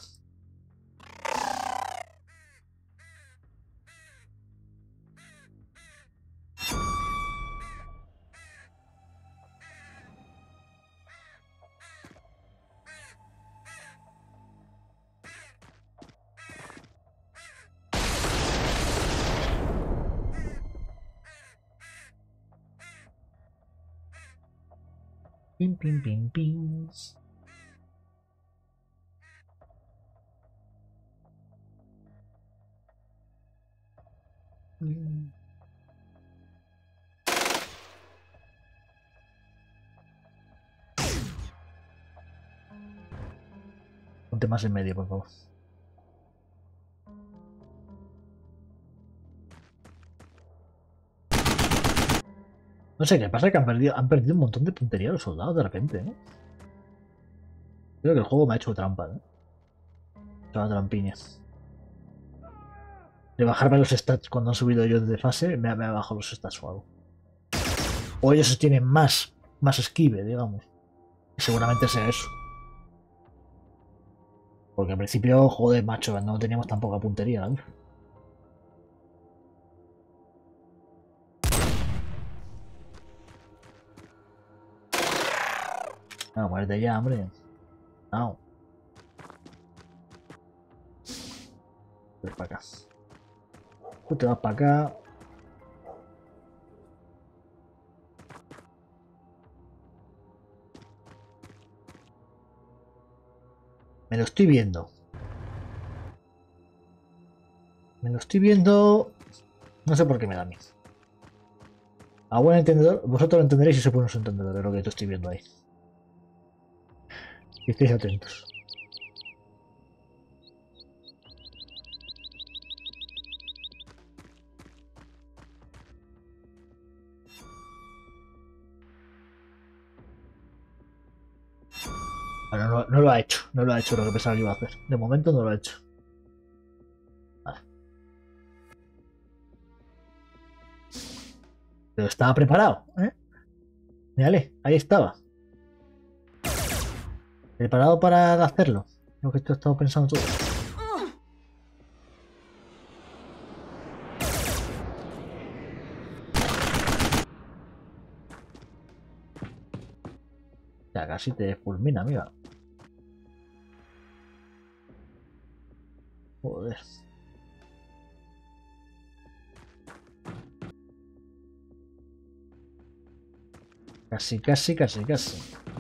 Speaker 1: Pim, pim, pim, pim. Mm. Ponte más en medio, por favor. No sé qué pasa, que han perdido, han perdido un montón de puntería los soldados de repente, ¿eh? Creo que el juego me ha hecho trampa, ¿eh? Una trampiña. De bajarme los stats cuando han subido ellos de fase, me ha, me ha bajado los stats o algo. O ellos tienen más, más esquive, digamos. Y seguramente sea eso. Porque al principio, joder, macho, no teníamos tan poca puntería, ¿no? No, muerte ya, hombre. No. Ven para acá. Tú te vas para acá. Me lo estoy viendo. Me lo estoy viendo. No sé por qué me da a mí. A buen entendedor, vosotros lo entenderéis si se buenos entendedores lo que te estoy viendo ahí. Y estéis atentos. Bueno, no, no lo ha hecho. No lo ha hecho lo que pensaba que iba a hacer. De momento no lo ha hecho. Vale. Pero estaba preparado, ¿eh? Mírale, ahí estaba. Preparado para hacerlo. Lo que esto he estado pensando todo. Ya casi te fulmina, amiga. Joder. Casi, casi, casi, casi.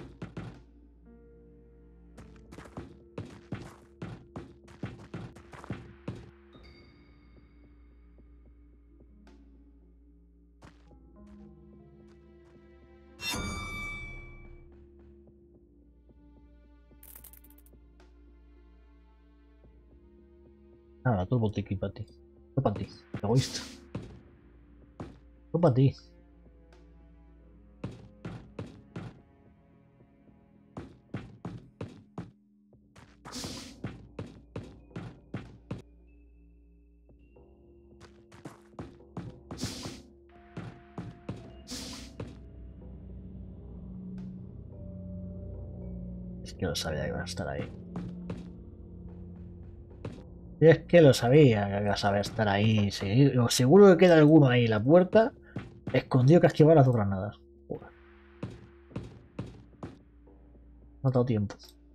Speaker 1: Ahora, todo botiqui para ti. Todo para ti, egoísta. Todo para ti. Es que lo sabía que iba a estar ahí. Y es que lo sabía que iba a saber estar ahí. Seguro, seguro que queda alguno ahí en la puerta. Escondido que ha esquivado las dos granadas. Joder. No ha dado tiempo.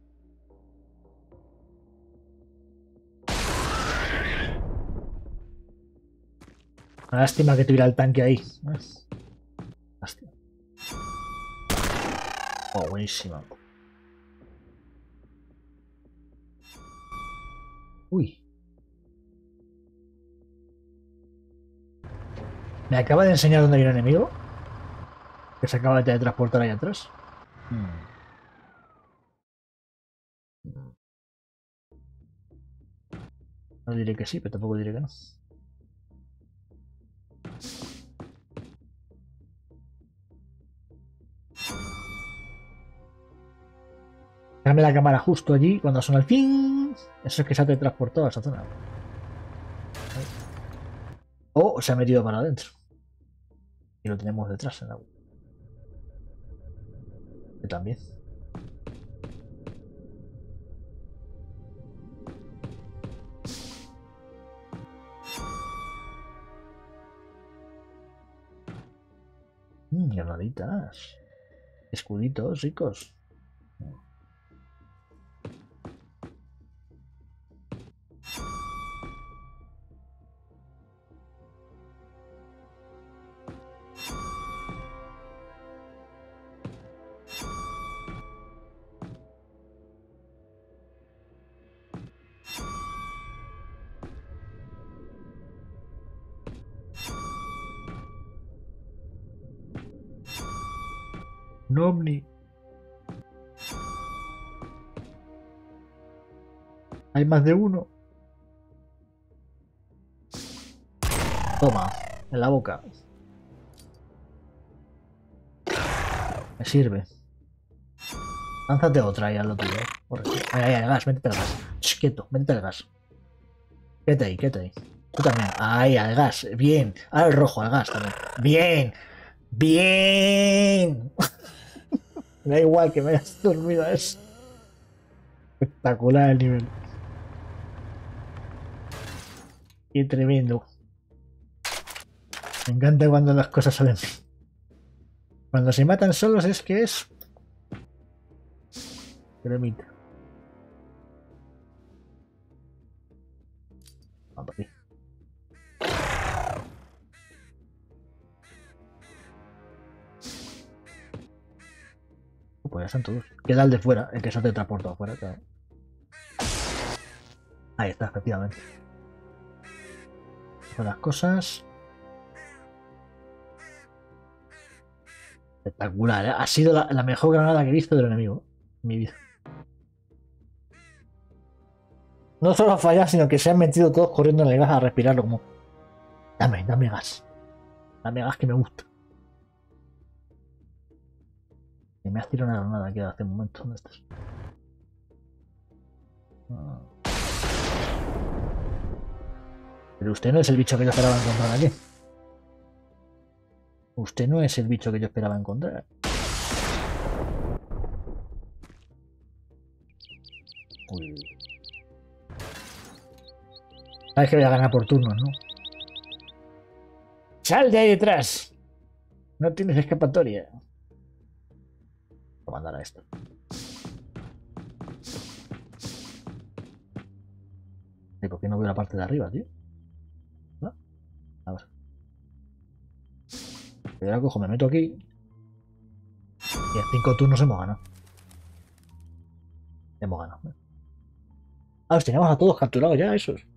Speaker 1: Una lástima que tuviera el tanque ahí. Lástima. Oh, buenísima. Uy. ¿Me acaba de enseñar dónde hay un enemigo? Que se acaba de teletransportar ahí atrás. Hmm. No diré que sí, pero tampoco diré que no. Déjame la cámara justo allí cuando suena el fin. Eso es que se ha teletransportado a esa zona. O se ha metido para adentro. Y lo tenemos detrás en la... Que también. Mmm, granaditas. Escuditos ricos. Un ovni. Hay más de uno. Toma, en la boca. Me sirve. Lánzate otra y haz lo tuyo. Ahí, ahí, al gas, métete al gas. Shh, quieto, métete al gas. Quédate ahí, quédate ahí. Tú también. Ahí, al gas. Bien. Ahora el rojo, al gas también. Bien. Bien. Me da igual que me hayas dormido a eso. Espectacular el nivel. Qué tremendo. Me encanta cuando las cosas salen. Cuando se matan solos es que es... Cremita. Vamos aquí. Pues ya están todos. Queda el de fuera, el que se te transporta afuera, claro. Ahí está, efectivamente. Son las cosas. Espectacular, ¿eh? Ha sido la, la mejor granada que he visto del enemigo en mi vida. No solo ha fallado, sino que se han metido todos corriendo en el gas a respirarlo como... Dame, dame gas. Dame gas que me gusta. Y me has tirado una granada aquí hace un momento. ¿Dónde estás? Ah. Pero usted no es el bicho que yo esperaba encontrar aquí. Usted no es el bicho que yo esperaba encontrar. Uy. Sabes que voy a ganar por turnos, ¿no? ¡Sal de ahí detrás! No tienes escapatoria. Voy a mandar a esto. ¿Y por qué no veo la parte de arriba, tío? ¿No? A ver. Yo la cojo, me meto aquí. Y en cinco turnos hemos ganado. Hemos ganado. Ah, los teníamos a todos capturados ya, esos.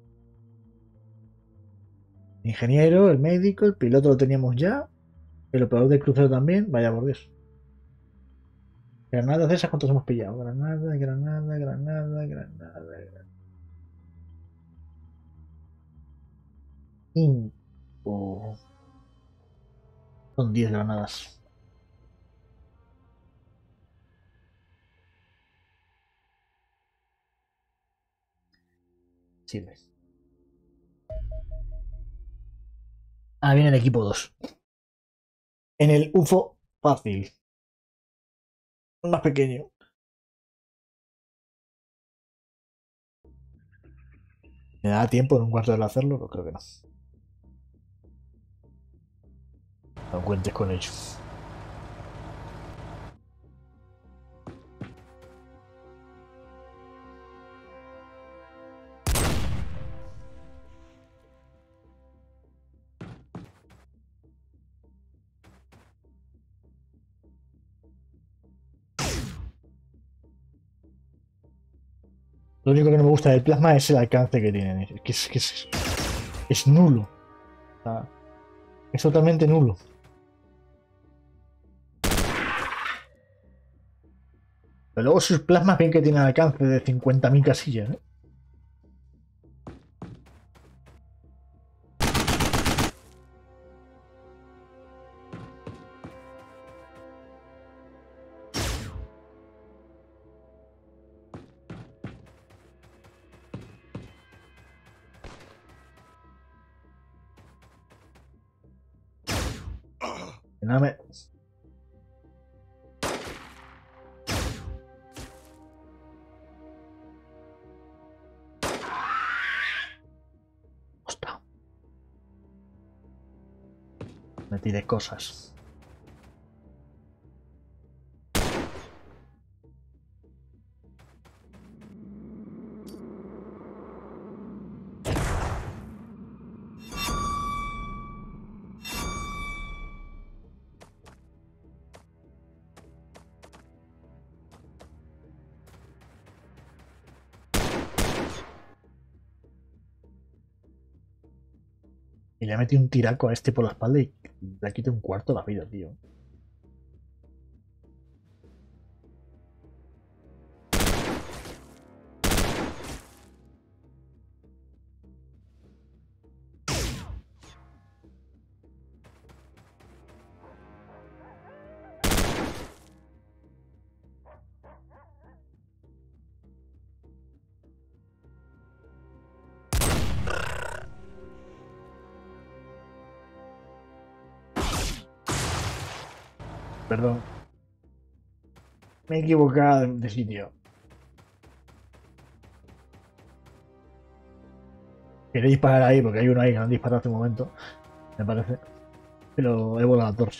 Speaker 1: El ingeniero, el médico, el piloto lo teníamos ya. El operador del crucero también. Vaya por Dios. Granadas de esas, ¿cuántos hemos pillado? Granada, granada, granada, granada, granada. Cinco. Son diez granadas. Sirve. Ah, viene el equipo dos. En el U F O fácil. Más pequeño. ¿Me da tiempo en un cuarto de hora hacerlo? No creo que no. No cuentes con ello. Lo único que no me gusta del plasma es el alcance que tienen. Es que es, que es, es nulo. O sea, es totalmente nulo. Pero luego sus plasmas bien que tienen alcance de cincuenta mil casillas, ¿eh? Nada me... Ostras. Me tiré cosas. Y le metí un tiraco a este por la espalda y le quité un cuarto de la vida, tío. Perdón. Me he equivocado de sitio. Quería disparar ahí porque hay uno ahí que no han disparado hace un momento. Me parece. Pero he volado a la torre.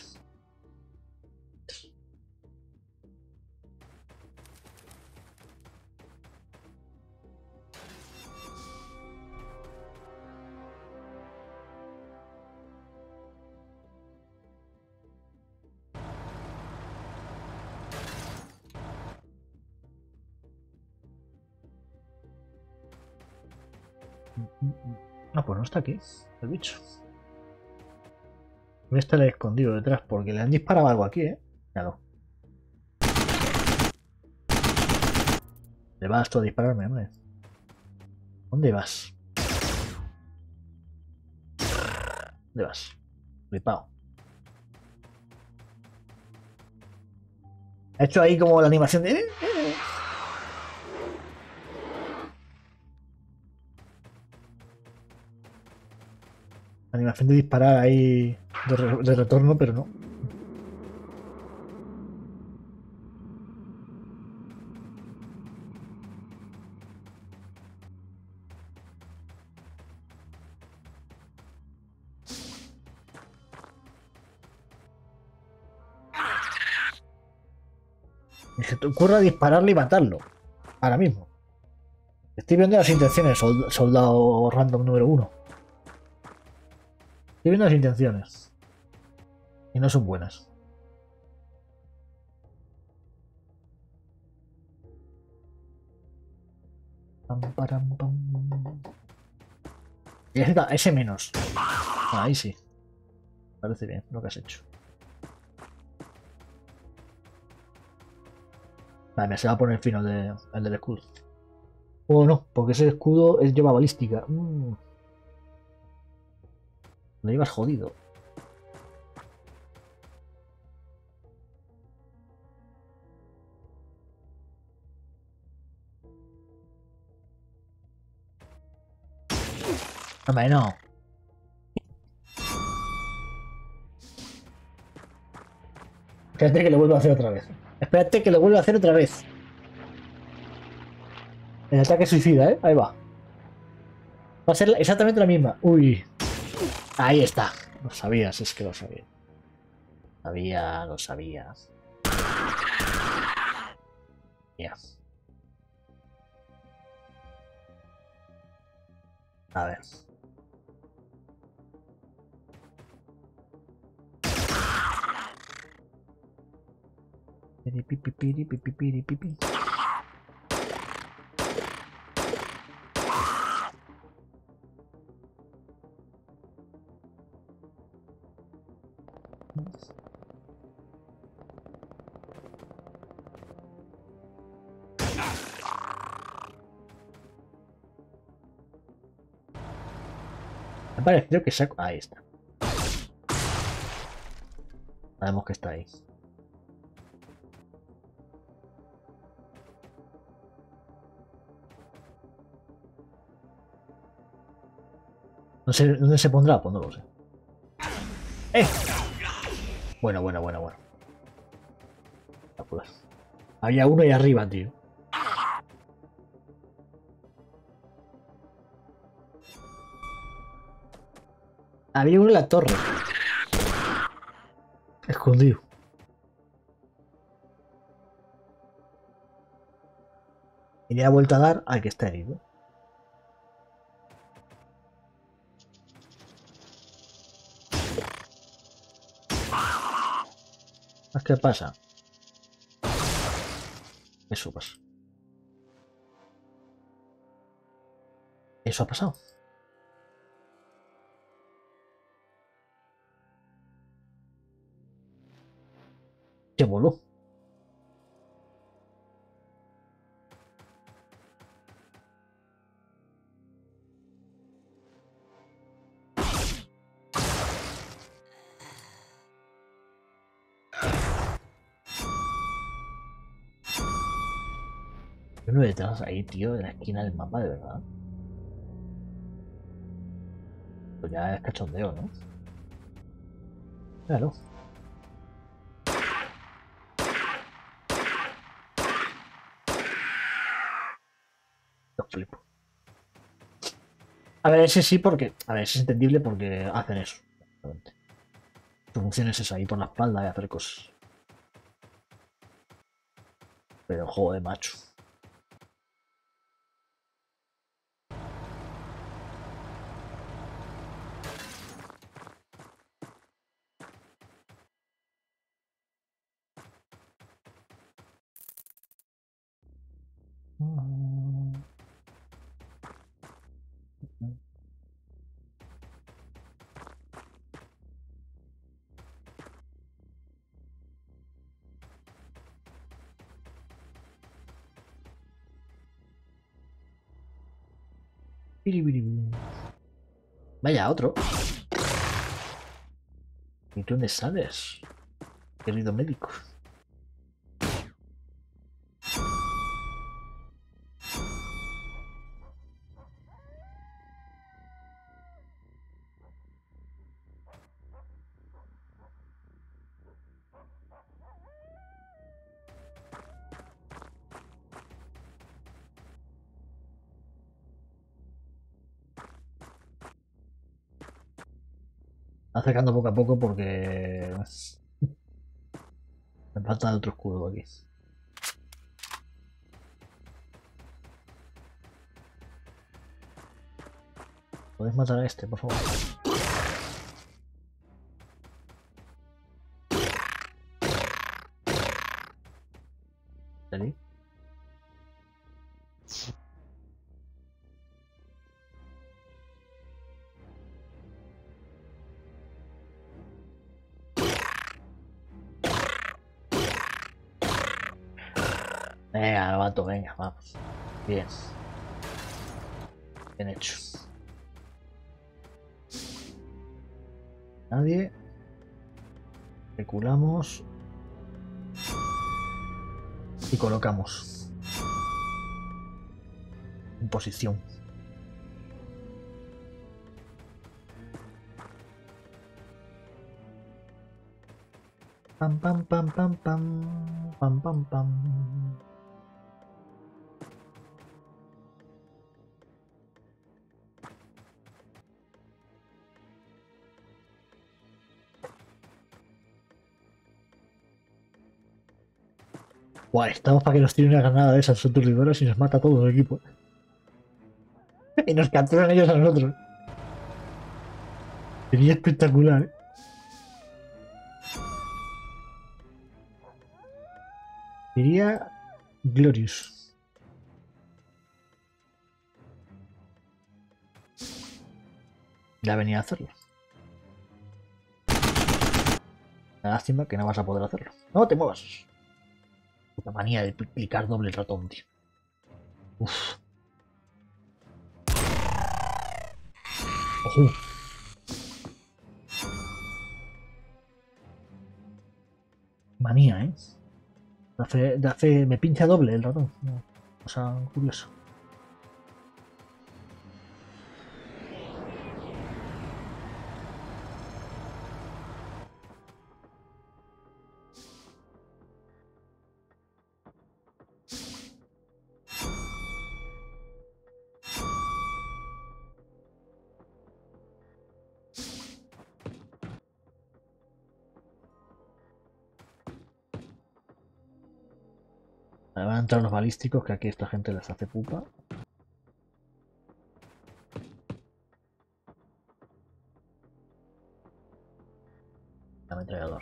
Speaker 1: No, pues no está aquí, el bicho. Debe estar escondido detrás porque le han disparado algo aquí, ¿eh? Claro. ¿Le vas tú a dispararme, hombre? ¿Dónde vas? ¿Dónde vas? Flipao. Ha hecho ahí como la animación de... Animación de disparar ahí de, re de retorno, pero no. Ni se te ocurra dispararle y matarlo. Ahora mismo. Estoy viendo las intenciones, sold soldado random número uno. Estoy viendo las intenciones. Y no son buenas. Pam, param, pam. Y ese, ese menos. Ah, ahí sí. Parece bien lo que has hecho. Vale, me se va a poner el final de, el del escudo. O no, porque ese escudo es, lleva balística. Mm. Lo llevas jodido. Hombre, no. Espérate que lo vuelva a hacer otra vez. Espérate que lo vuelva a hacer otra vez. El ataque suicida, ¿eh? Ahí va. Va a ser exactamente la misma. Uy. Ahí está. Lo sabías, es que lo sabía. Sabía, lo sabía. Ya. A ver. Me ha parecido que saco. Ahí está. Sabemos que está ahí. No sé dónde se pondrá, pues no lo sé. ¡Eh! Bueno, bueno, bueno, bueno. Había uno ahí arriba, tío. Había uno en la torre. Escondido. Y le ha vuelto a dar al que está herido. ¿Qué pasa? Eso pasa. Eso ha pasado. Se voló. Hay uno detrás ahí, tío, de la esquina del mapa, de verdad. Pues ya es cachondeo, ¿no? Claro. Lo flipo. A ver, ese sí porque... A ver, ese es entendible porque hacen eso. Su función es esa, ir por la espalda y hacer cosas. Pero joder, macho. Vaya, otro. ¿Y tú dónde sales, querido médico? acercando poco a poco porque me falta otro escudo aquí. ¿Podéis matar a este, por favor? ¿Ready? Venga, vato, venga, vamos. Bien. Bien hecho. Nadie. Reculamos. Y colocamos. En posición. Pam, pam, pam, pam, pam. Pam, pam, pam. Buah, estamos para que nos tiren una granada de esas aturdidoras y nos mata a todo el equipo. Y nos capturan ellos a nosotros. Sería espectacular, ¿eh? Sería glorious. Ya venía a hacerlo. La lástima que no vas a poder hacerlo. No te muevas. Puta manía de clicar doble el ratón, tío. Uf. Ojo. Manía, ¿eh? Da fe, da fe, me pincha doble el ratón. O sea, curioso. Van a entrar los balísticos, que aquí esta gente les hace pupa. Ametrallador.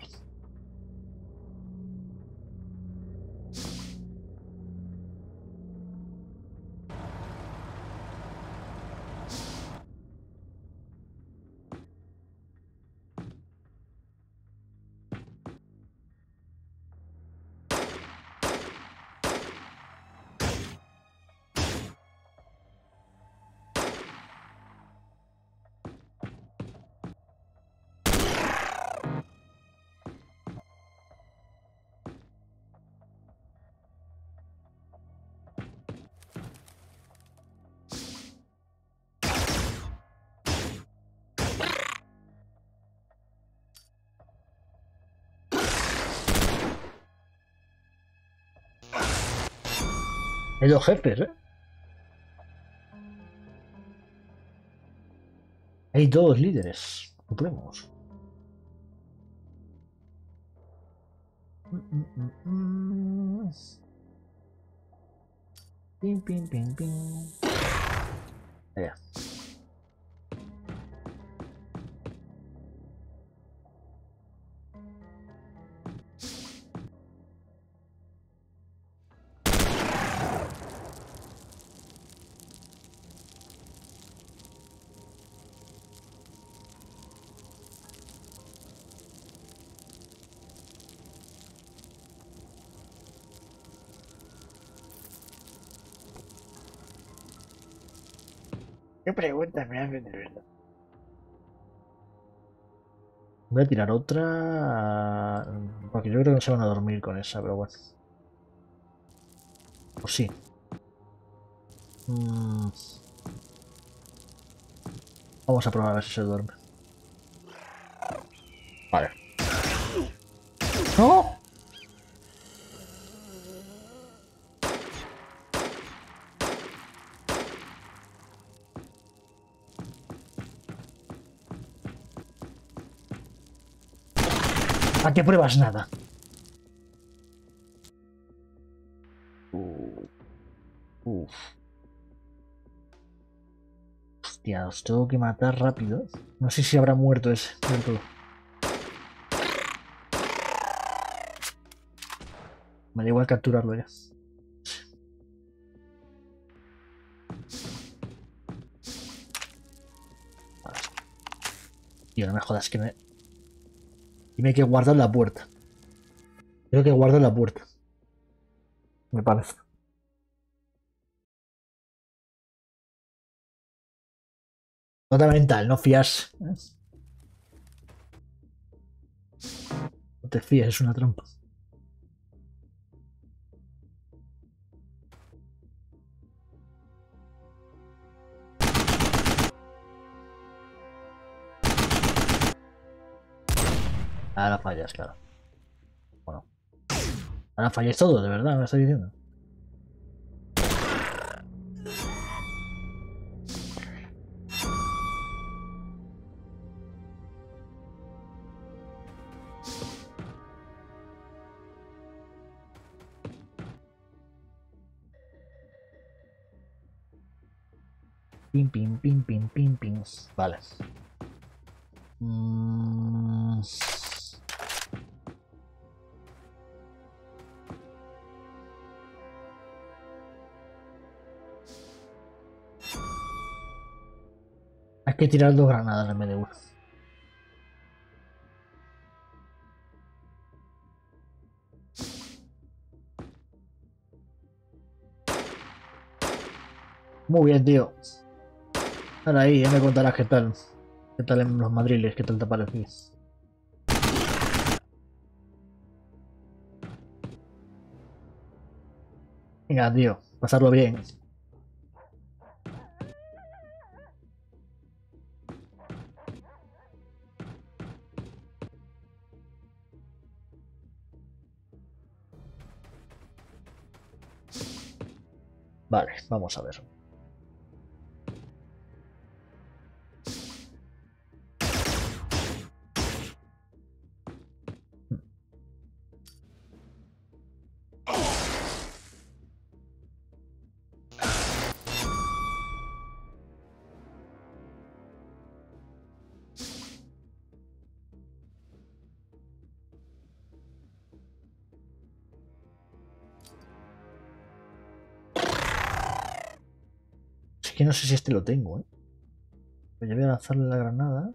Speaker 1: Hay dos jefes, ¿eh? Hay dos líderes supremos. Mm, mm, mm. Pim, pim, pim, pim. Allá. ¿Qué preguntas me hacen de verdad? Voy a tirar otra. Porque yo creo que se van a dormir con esa, pero bueno. Pues sí. Mm. Vamos a probar a ver si se duerme. Vale. ¡No! ¿A qué pruebas nada? Uh, uf. Hostia, os tengo que matar rápido. No sé si habrá muerto ese del todo. Me da igual capturarlo ya. Tío, no me jodas que me... Dime que guardo en la puerta. Creo que guardo en la puerta. Me parece. Nota mental, no fías. No te fíes, es una trampa. Ahora fallas, claro. Bueno. Ahora falláis todo, de verdad, me estoy diciendo. Pim, pim, pim, pim, pim, pim. Vale. Mm... Hay que tirar dos granadas en vez de una. Muy bien, tío. Ahora ahí, ya me contarás qué tal. ¿Qué tal en los madriles? ¿Qué tal te pareció? Venga, tío. Pasarlo bien. Vale, vamos a ver. Es que no sé si este lo tengo, ¿eh? Pero ya voy a lanzarle la granada.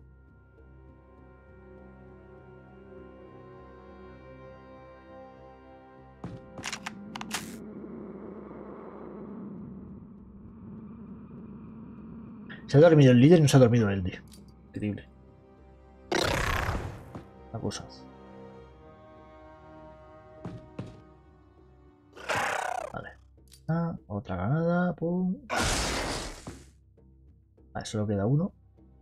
Speaker 1: Se ha dormido el líder y no se ha dormido él, tío. Increíble. La cosa. Vale. Ah, otra granada. Pum. Vale, solo queda uno.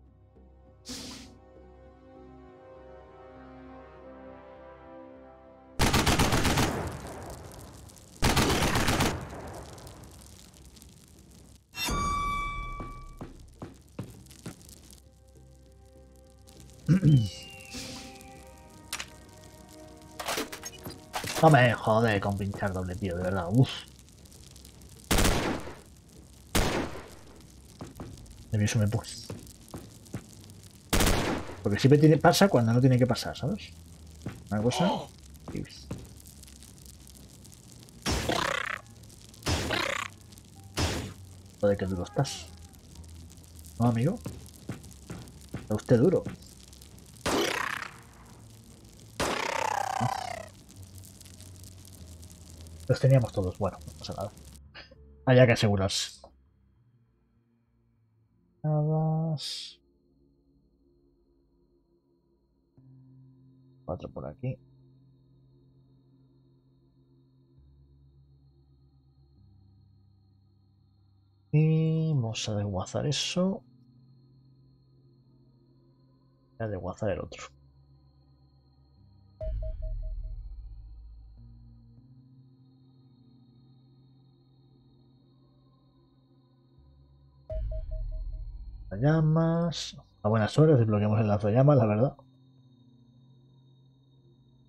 Speaker 1: No me jode con pinchar doble, tío, de verdad. Uff. De mí eso me pone. Porque siempre tiene, pasa cuando no tiene que pasar, ¿sabes? Una cosa. Joder, que duro estás. ¿No, amigo? Está usted duro. Los teníamos todos. Bueno, no pasa nada. Había que asegurarse. Nada. Cuatro por aquí. Y vamos a desguazar eso. Voy a desguazar el otro. Llamas. A buenas horas desbloqueamos el lanzallamas, la verdad.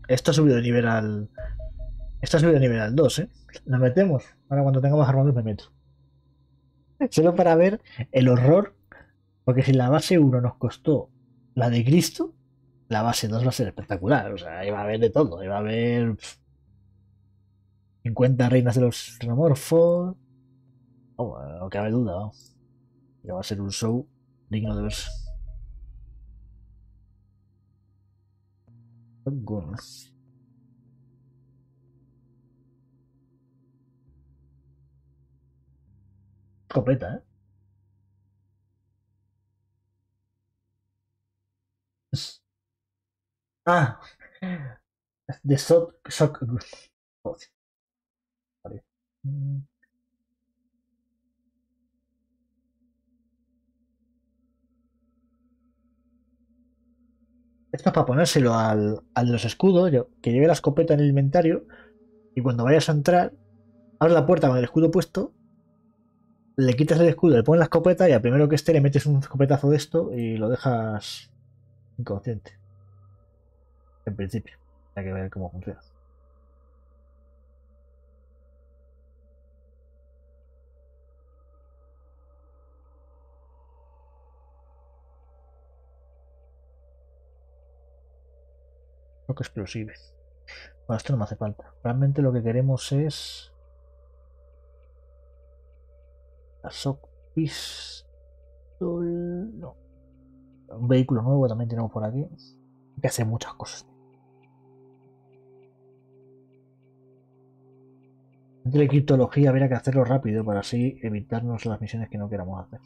Speaker 1: Esto ha subido de nivel al... Esto ha subido de nivel al dos, ¿eh? Nos metemos. Ahora cuando tengamos armaduras me meto. Solo para ver el horror. Porque si la base uno nos costó la de Cristo, la base dos va a ser espectacular. O sea, ahí va a haber de todo. Ahí va a haber pff, cincuenta reinas de los xenomorfos. Oh, no cabe duda, ¿no? Que va a ser un show digno de verse. Escopeta, ¿eh? Ah, de Shock. Shock. Joder, vale. Esto es para ponérselo al, al de los escudos, yo, que lleve la escopeta en el inventario y cuando vayas a entrar, abres la puerta con el escudo puesto, le quitas el escudo, le pones la escopeta y al primero que esté le metes un escopetazo de esto y lo dejas inconsciente. En principio, hay que ver cómo funciona. Lo que explosive. Bueno, esto no me hace falta. Realmente lo que queremos es la Shock Pistol. No. Un vehículo nuevo también tenemos por aquí. Hay que hacer muchas cosas. De criptología habría que hacerlo rápido para así evitarnos las misiones que no queramos hacer.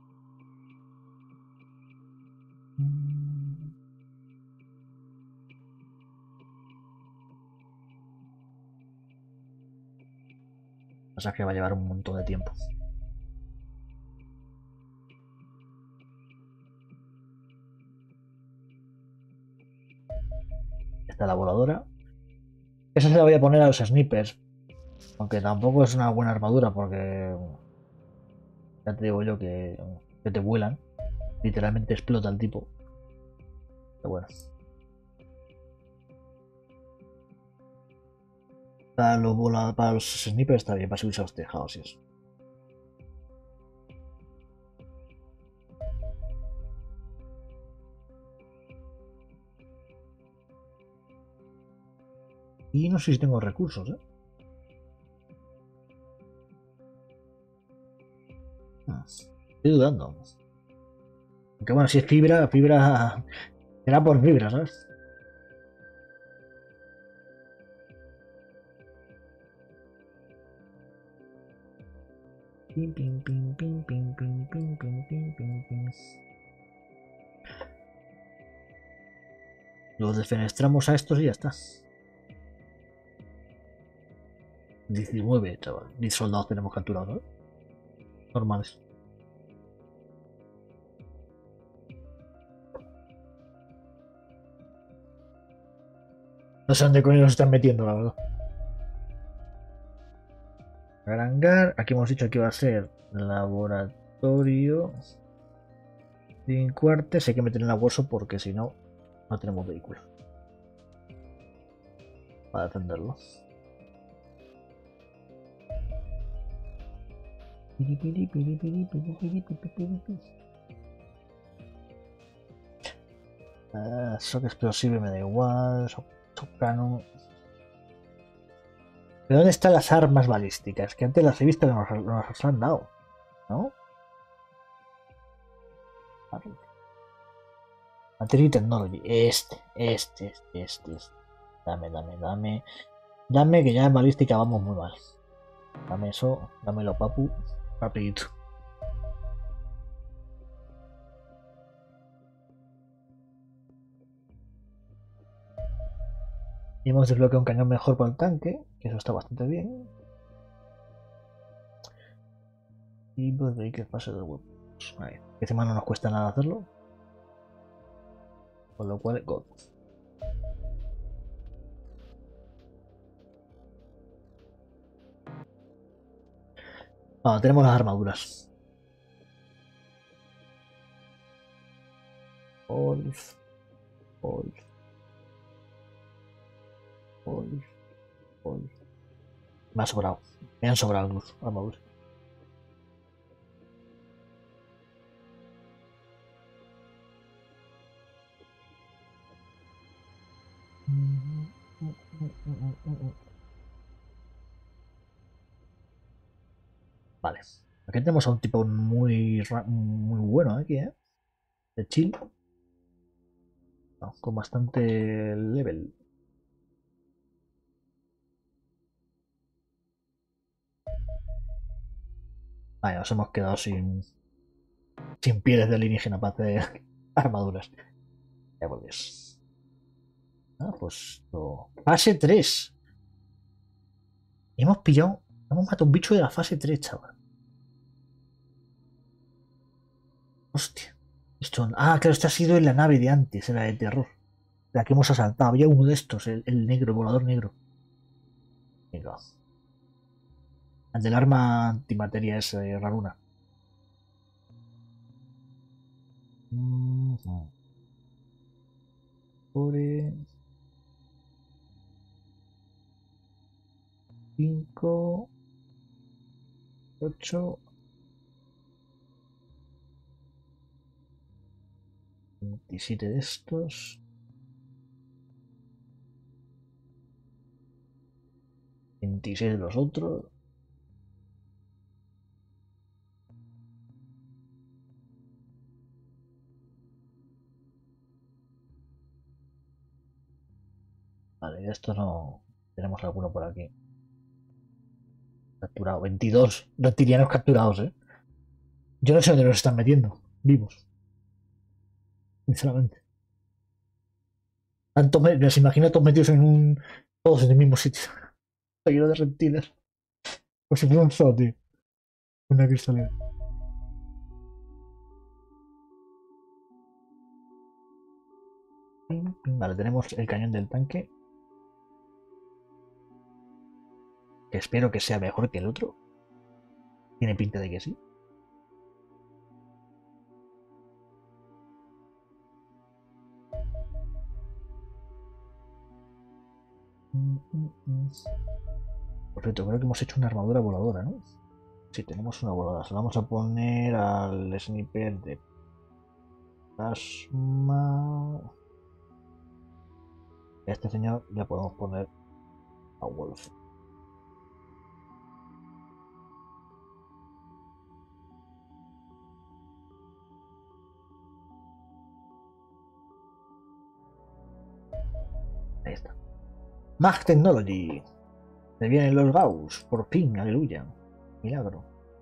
Speaker 1: Pasa que va a llevar un montón de tiempo. Esta la voladora. Esa se la voy a poner a los snipers. Aunque tampoco es una buena armadura porque ya te digo yo que, que te vuelan. Literalmente explota el tipo. Pero bueno. Para los, vola, para los snipers está bien, para subirse a los tejados y eso. Y no sé si tengo recursos, ¿eh? Ah, estoy dudando. Aunque bueno, si es fibra, fibra será por fibra, ¿sabes? Pim, pim, pim, pim, pim, pim, pim, pim, pim, pim, pim. Los defenestramos a estos y ya está. diecinueve, chaval. diez soldados tenemos capturados, ¿no? Normales. No sé dónde coño nos están metiendo, la verdad. Garangar. Aquí hemos dicho que iba a ser laboratorio. Sin cuartes. Hay que meter en la bolsa porque si no, no tenemos vehículo. Para defenderlo. Uh, shock explosivo me da igual. Shock, shock cannon. ¿Pero dónde están las armas balísticas? Que antes las he visto que nos, nos han dado, ¿no? Material Technology. Este, este, este, este, este. Dame, dame, dame. Dame que ya en balística vamos muy mal. Dame eso, dámelo, papu. Rapidito. Y hemos desbloqueado un cañón mejor para el tanque, que eso está bastante bien. Y pues veis que pase de huevos. Vale. Encima no nos cuesta nada hacerlo. Con lo cual, God. Ah, tenemos las armaduras. Wolf. Wolf. Uy, uy. Me ha sobrado. Me han sobrado luz, armadura. Vale. Aquí tenemos a un tipo muy, muy bueno aquí, ¿eh? De chill. No, con bastante level. Vale, nos hemos quedado sin sin pieles de alienígena para hacer armaduras. Ya volvés. Ah, pues... Oh. Fase tres. Y hemos pillado... Hemos matado un bicho de la fase tres, chaval. Hostia. Esto... Ah, claro, este ha sido en la nave de antes, era de terror. La que hemos asaltado. Había uno de estos, el, el negro, el volador negro. Venga. El del arma antimateria es eh, raruna. Mm -hmm. Pobre... cinco... ocho... veintisiete de estos... veintiséis de los otros... Vale, esto no... Tenemos alguno por aquí. Capturado. veintidós reptilianos capturados, ¿eh? Yo no sé dónde los están metiendo. Vivos. Sinceramente. Tanto me... Les imagino todos metidos en un... Todos en el mismo sitio. Seguido de reptiles. Como si fuera un zoo, tío. Una cristalera. Vale, tenemos el cañón del tanque. Que espero que sea mejor que el otro. Tiene pinta de que sí. Por cierto, creo que hemos hecho una armadura voladora, ¿no? Sí, tenemos una voladora. Se la vamos a poner al sniper de plasma. A este señor le podemos poner a Wolf. Ahí está. Mag Technology. Se vienen los Gauss. Por fin, aleluya. Milagro.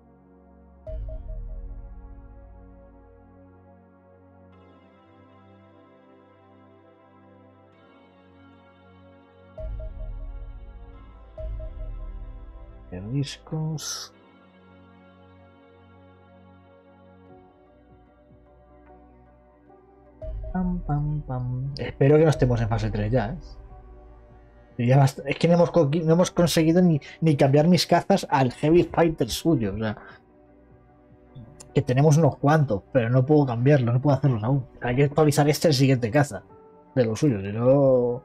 Speaker 1: Discos. Pam, pam, pam. Espero que no estemos en fase tres ya, ¿eh? Ya basta... Es que no hemos, no hemos conseguido ni, ni cambiar mis cazas al Heavy Fighter suyo. O sea, que tenemos unos cuantos, pero no puedo cambiarlos, no puedo hacerlos aún. Hay que actualizar este el siguiente caza de los suyos, si no...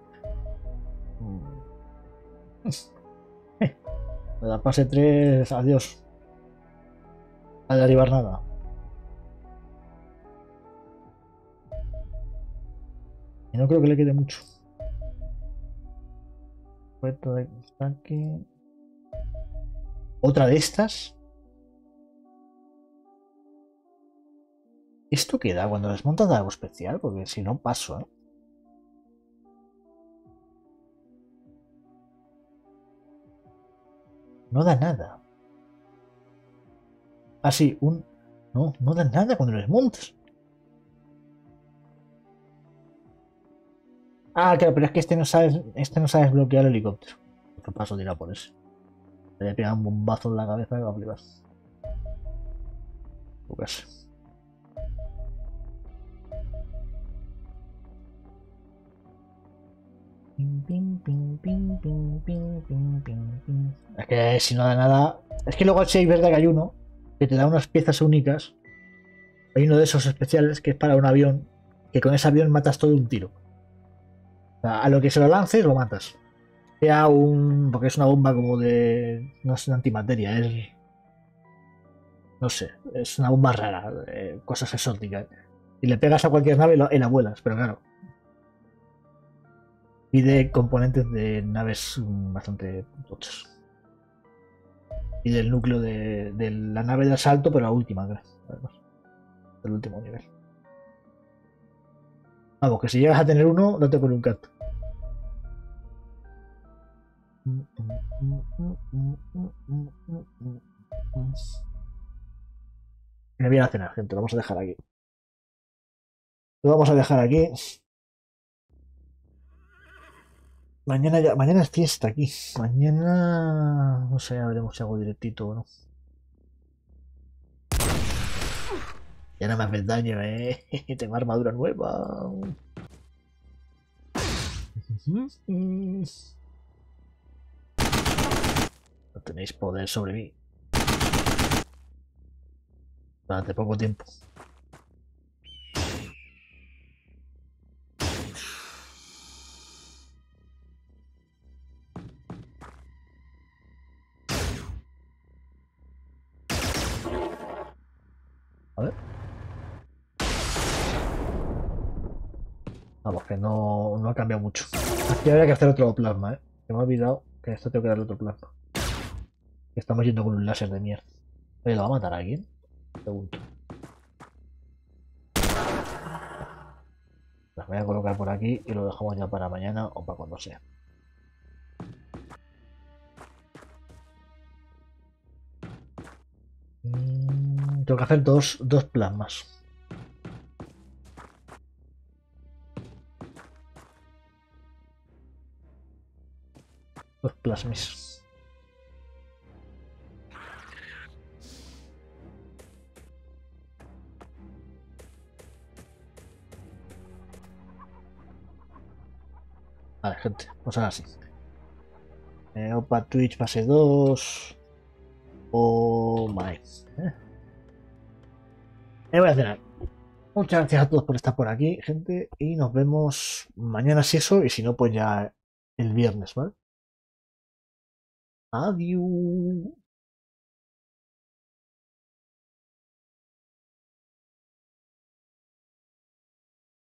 Speaker 1: La fase tres, adiós. A derivar nada. Y no creo que le quede mucho. Puerto de ataque. Otra de estas. ¿Esto queda cuando desmontas algo especial? Porque si no paso, ¿eh? No da nada. Ah, sí, un... No, no da nada cuando lo desmontas. Ah, claro, pero es que este no sabe, este no sabe desbloquear el helicóptero. Otro paso dirá por eso. Le voy a pegar un bombazo en la cabeza y va a flipar. Pues. Es que si no da nada... Es que luego sí es verdad que hay uno que te da unas piezas únicas. Hay uno de esos especiales que es para un avión, que con ese avión matas todo un tiro. O sea, a lo que se lo lances lo matas. sea un... porque es una bomba como de... no es una antimateria, es... no sé, es una bomba rara, eh, cosas exóticas. Y le pegas a cualquier nave y la, y la vuelas, pero claro. Pide componentes de naves mm, bastante tochas. Y del núcleo de, de la nave de asalto, pero la última, creo. Además, del último nivel. Vamos, que si llegas a tener uno, date con un canto. Me voy a cenar, gente. Lo vamos a dejar aquí. Lo vamos a dejar aquí. Mañana ya, mañana es fiesta aquí. Mañana no sé, ya veremos si hago directito o no. Ya no me haces daño, eh. Tengo armadura nueva. No tenéis poder sobre mí. Durante poco tiempo. A ver. Vamos, que no, no ha cambiado mucho. Aquí habría que hacer otro plasma, eh. Que me he olvidado que a esto tengo que darle otro plasma. Estamos yendo con un láser de mierda. Oye, ¿lo va a matar a alguien? Pregunto. Las voy a colocar por aquí y lo dejamos ya para mañana o para cuando sea. Mm, tengo que hacer dos, dos plasmas. Dos plasmis. Vale, gente, pues ahora sí. Eh, Opa Twitch fase dos. Oh my. Eh. Me voy a cenar. Muchas gracias a todos por estar por aquí, gente. Y nos vemos mañana si eso. Y si no, pues ya el viernes, ¿vale? Adiós.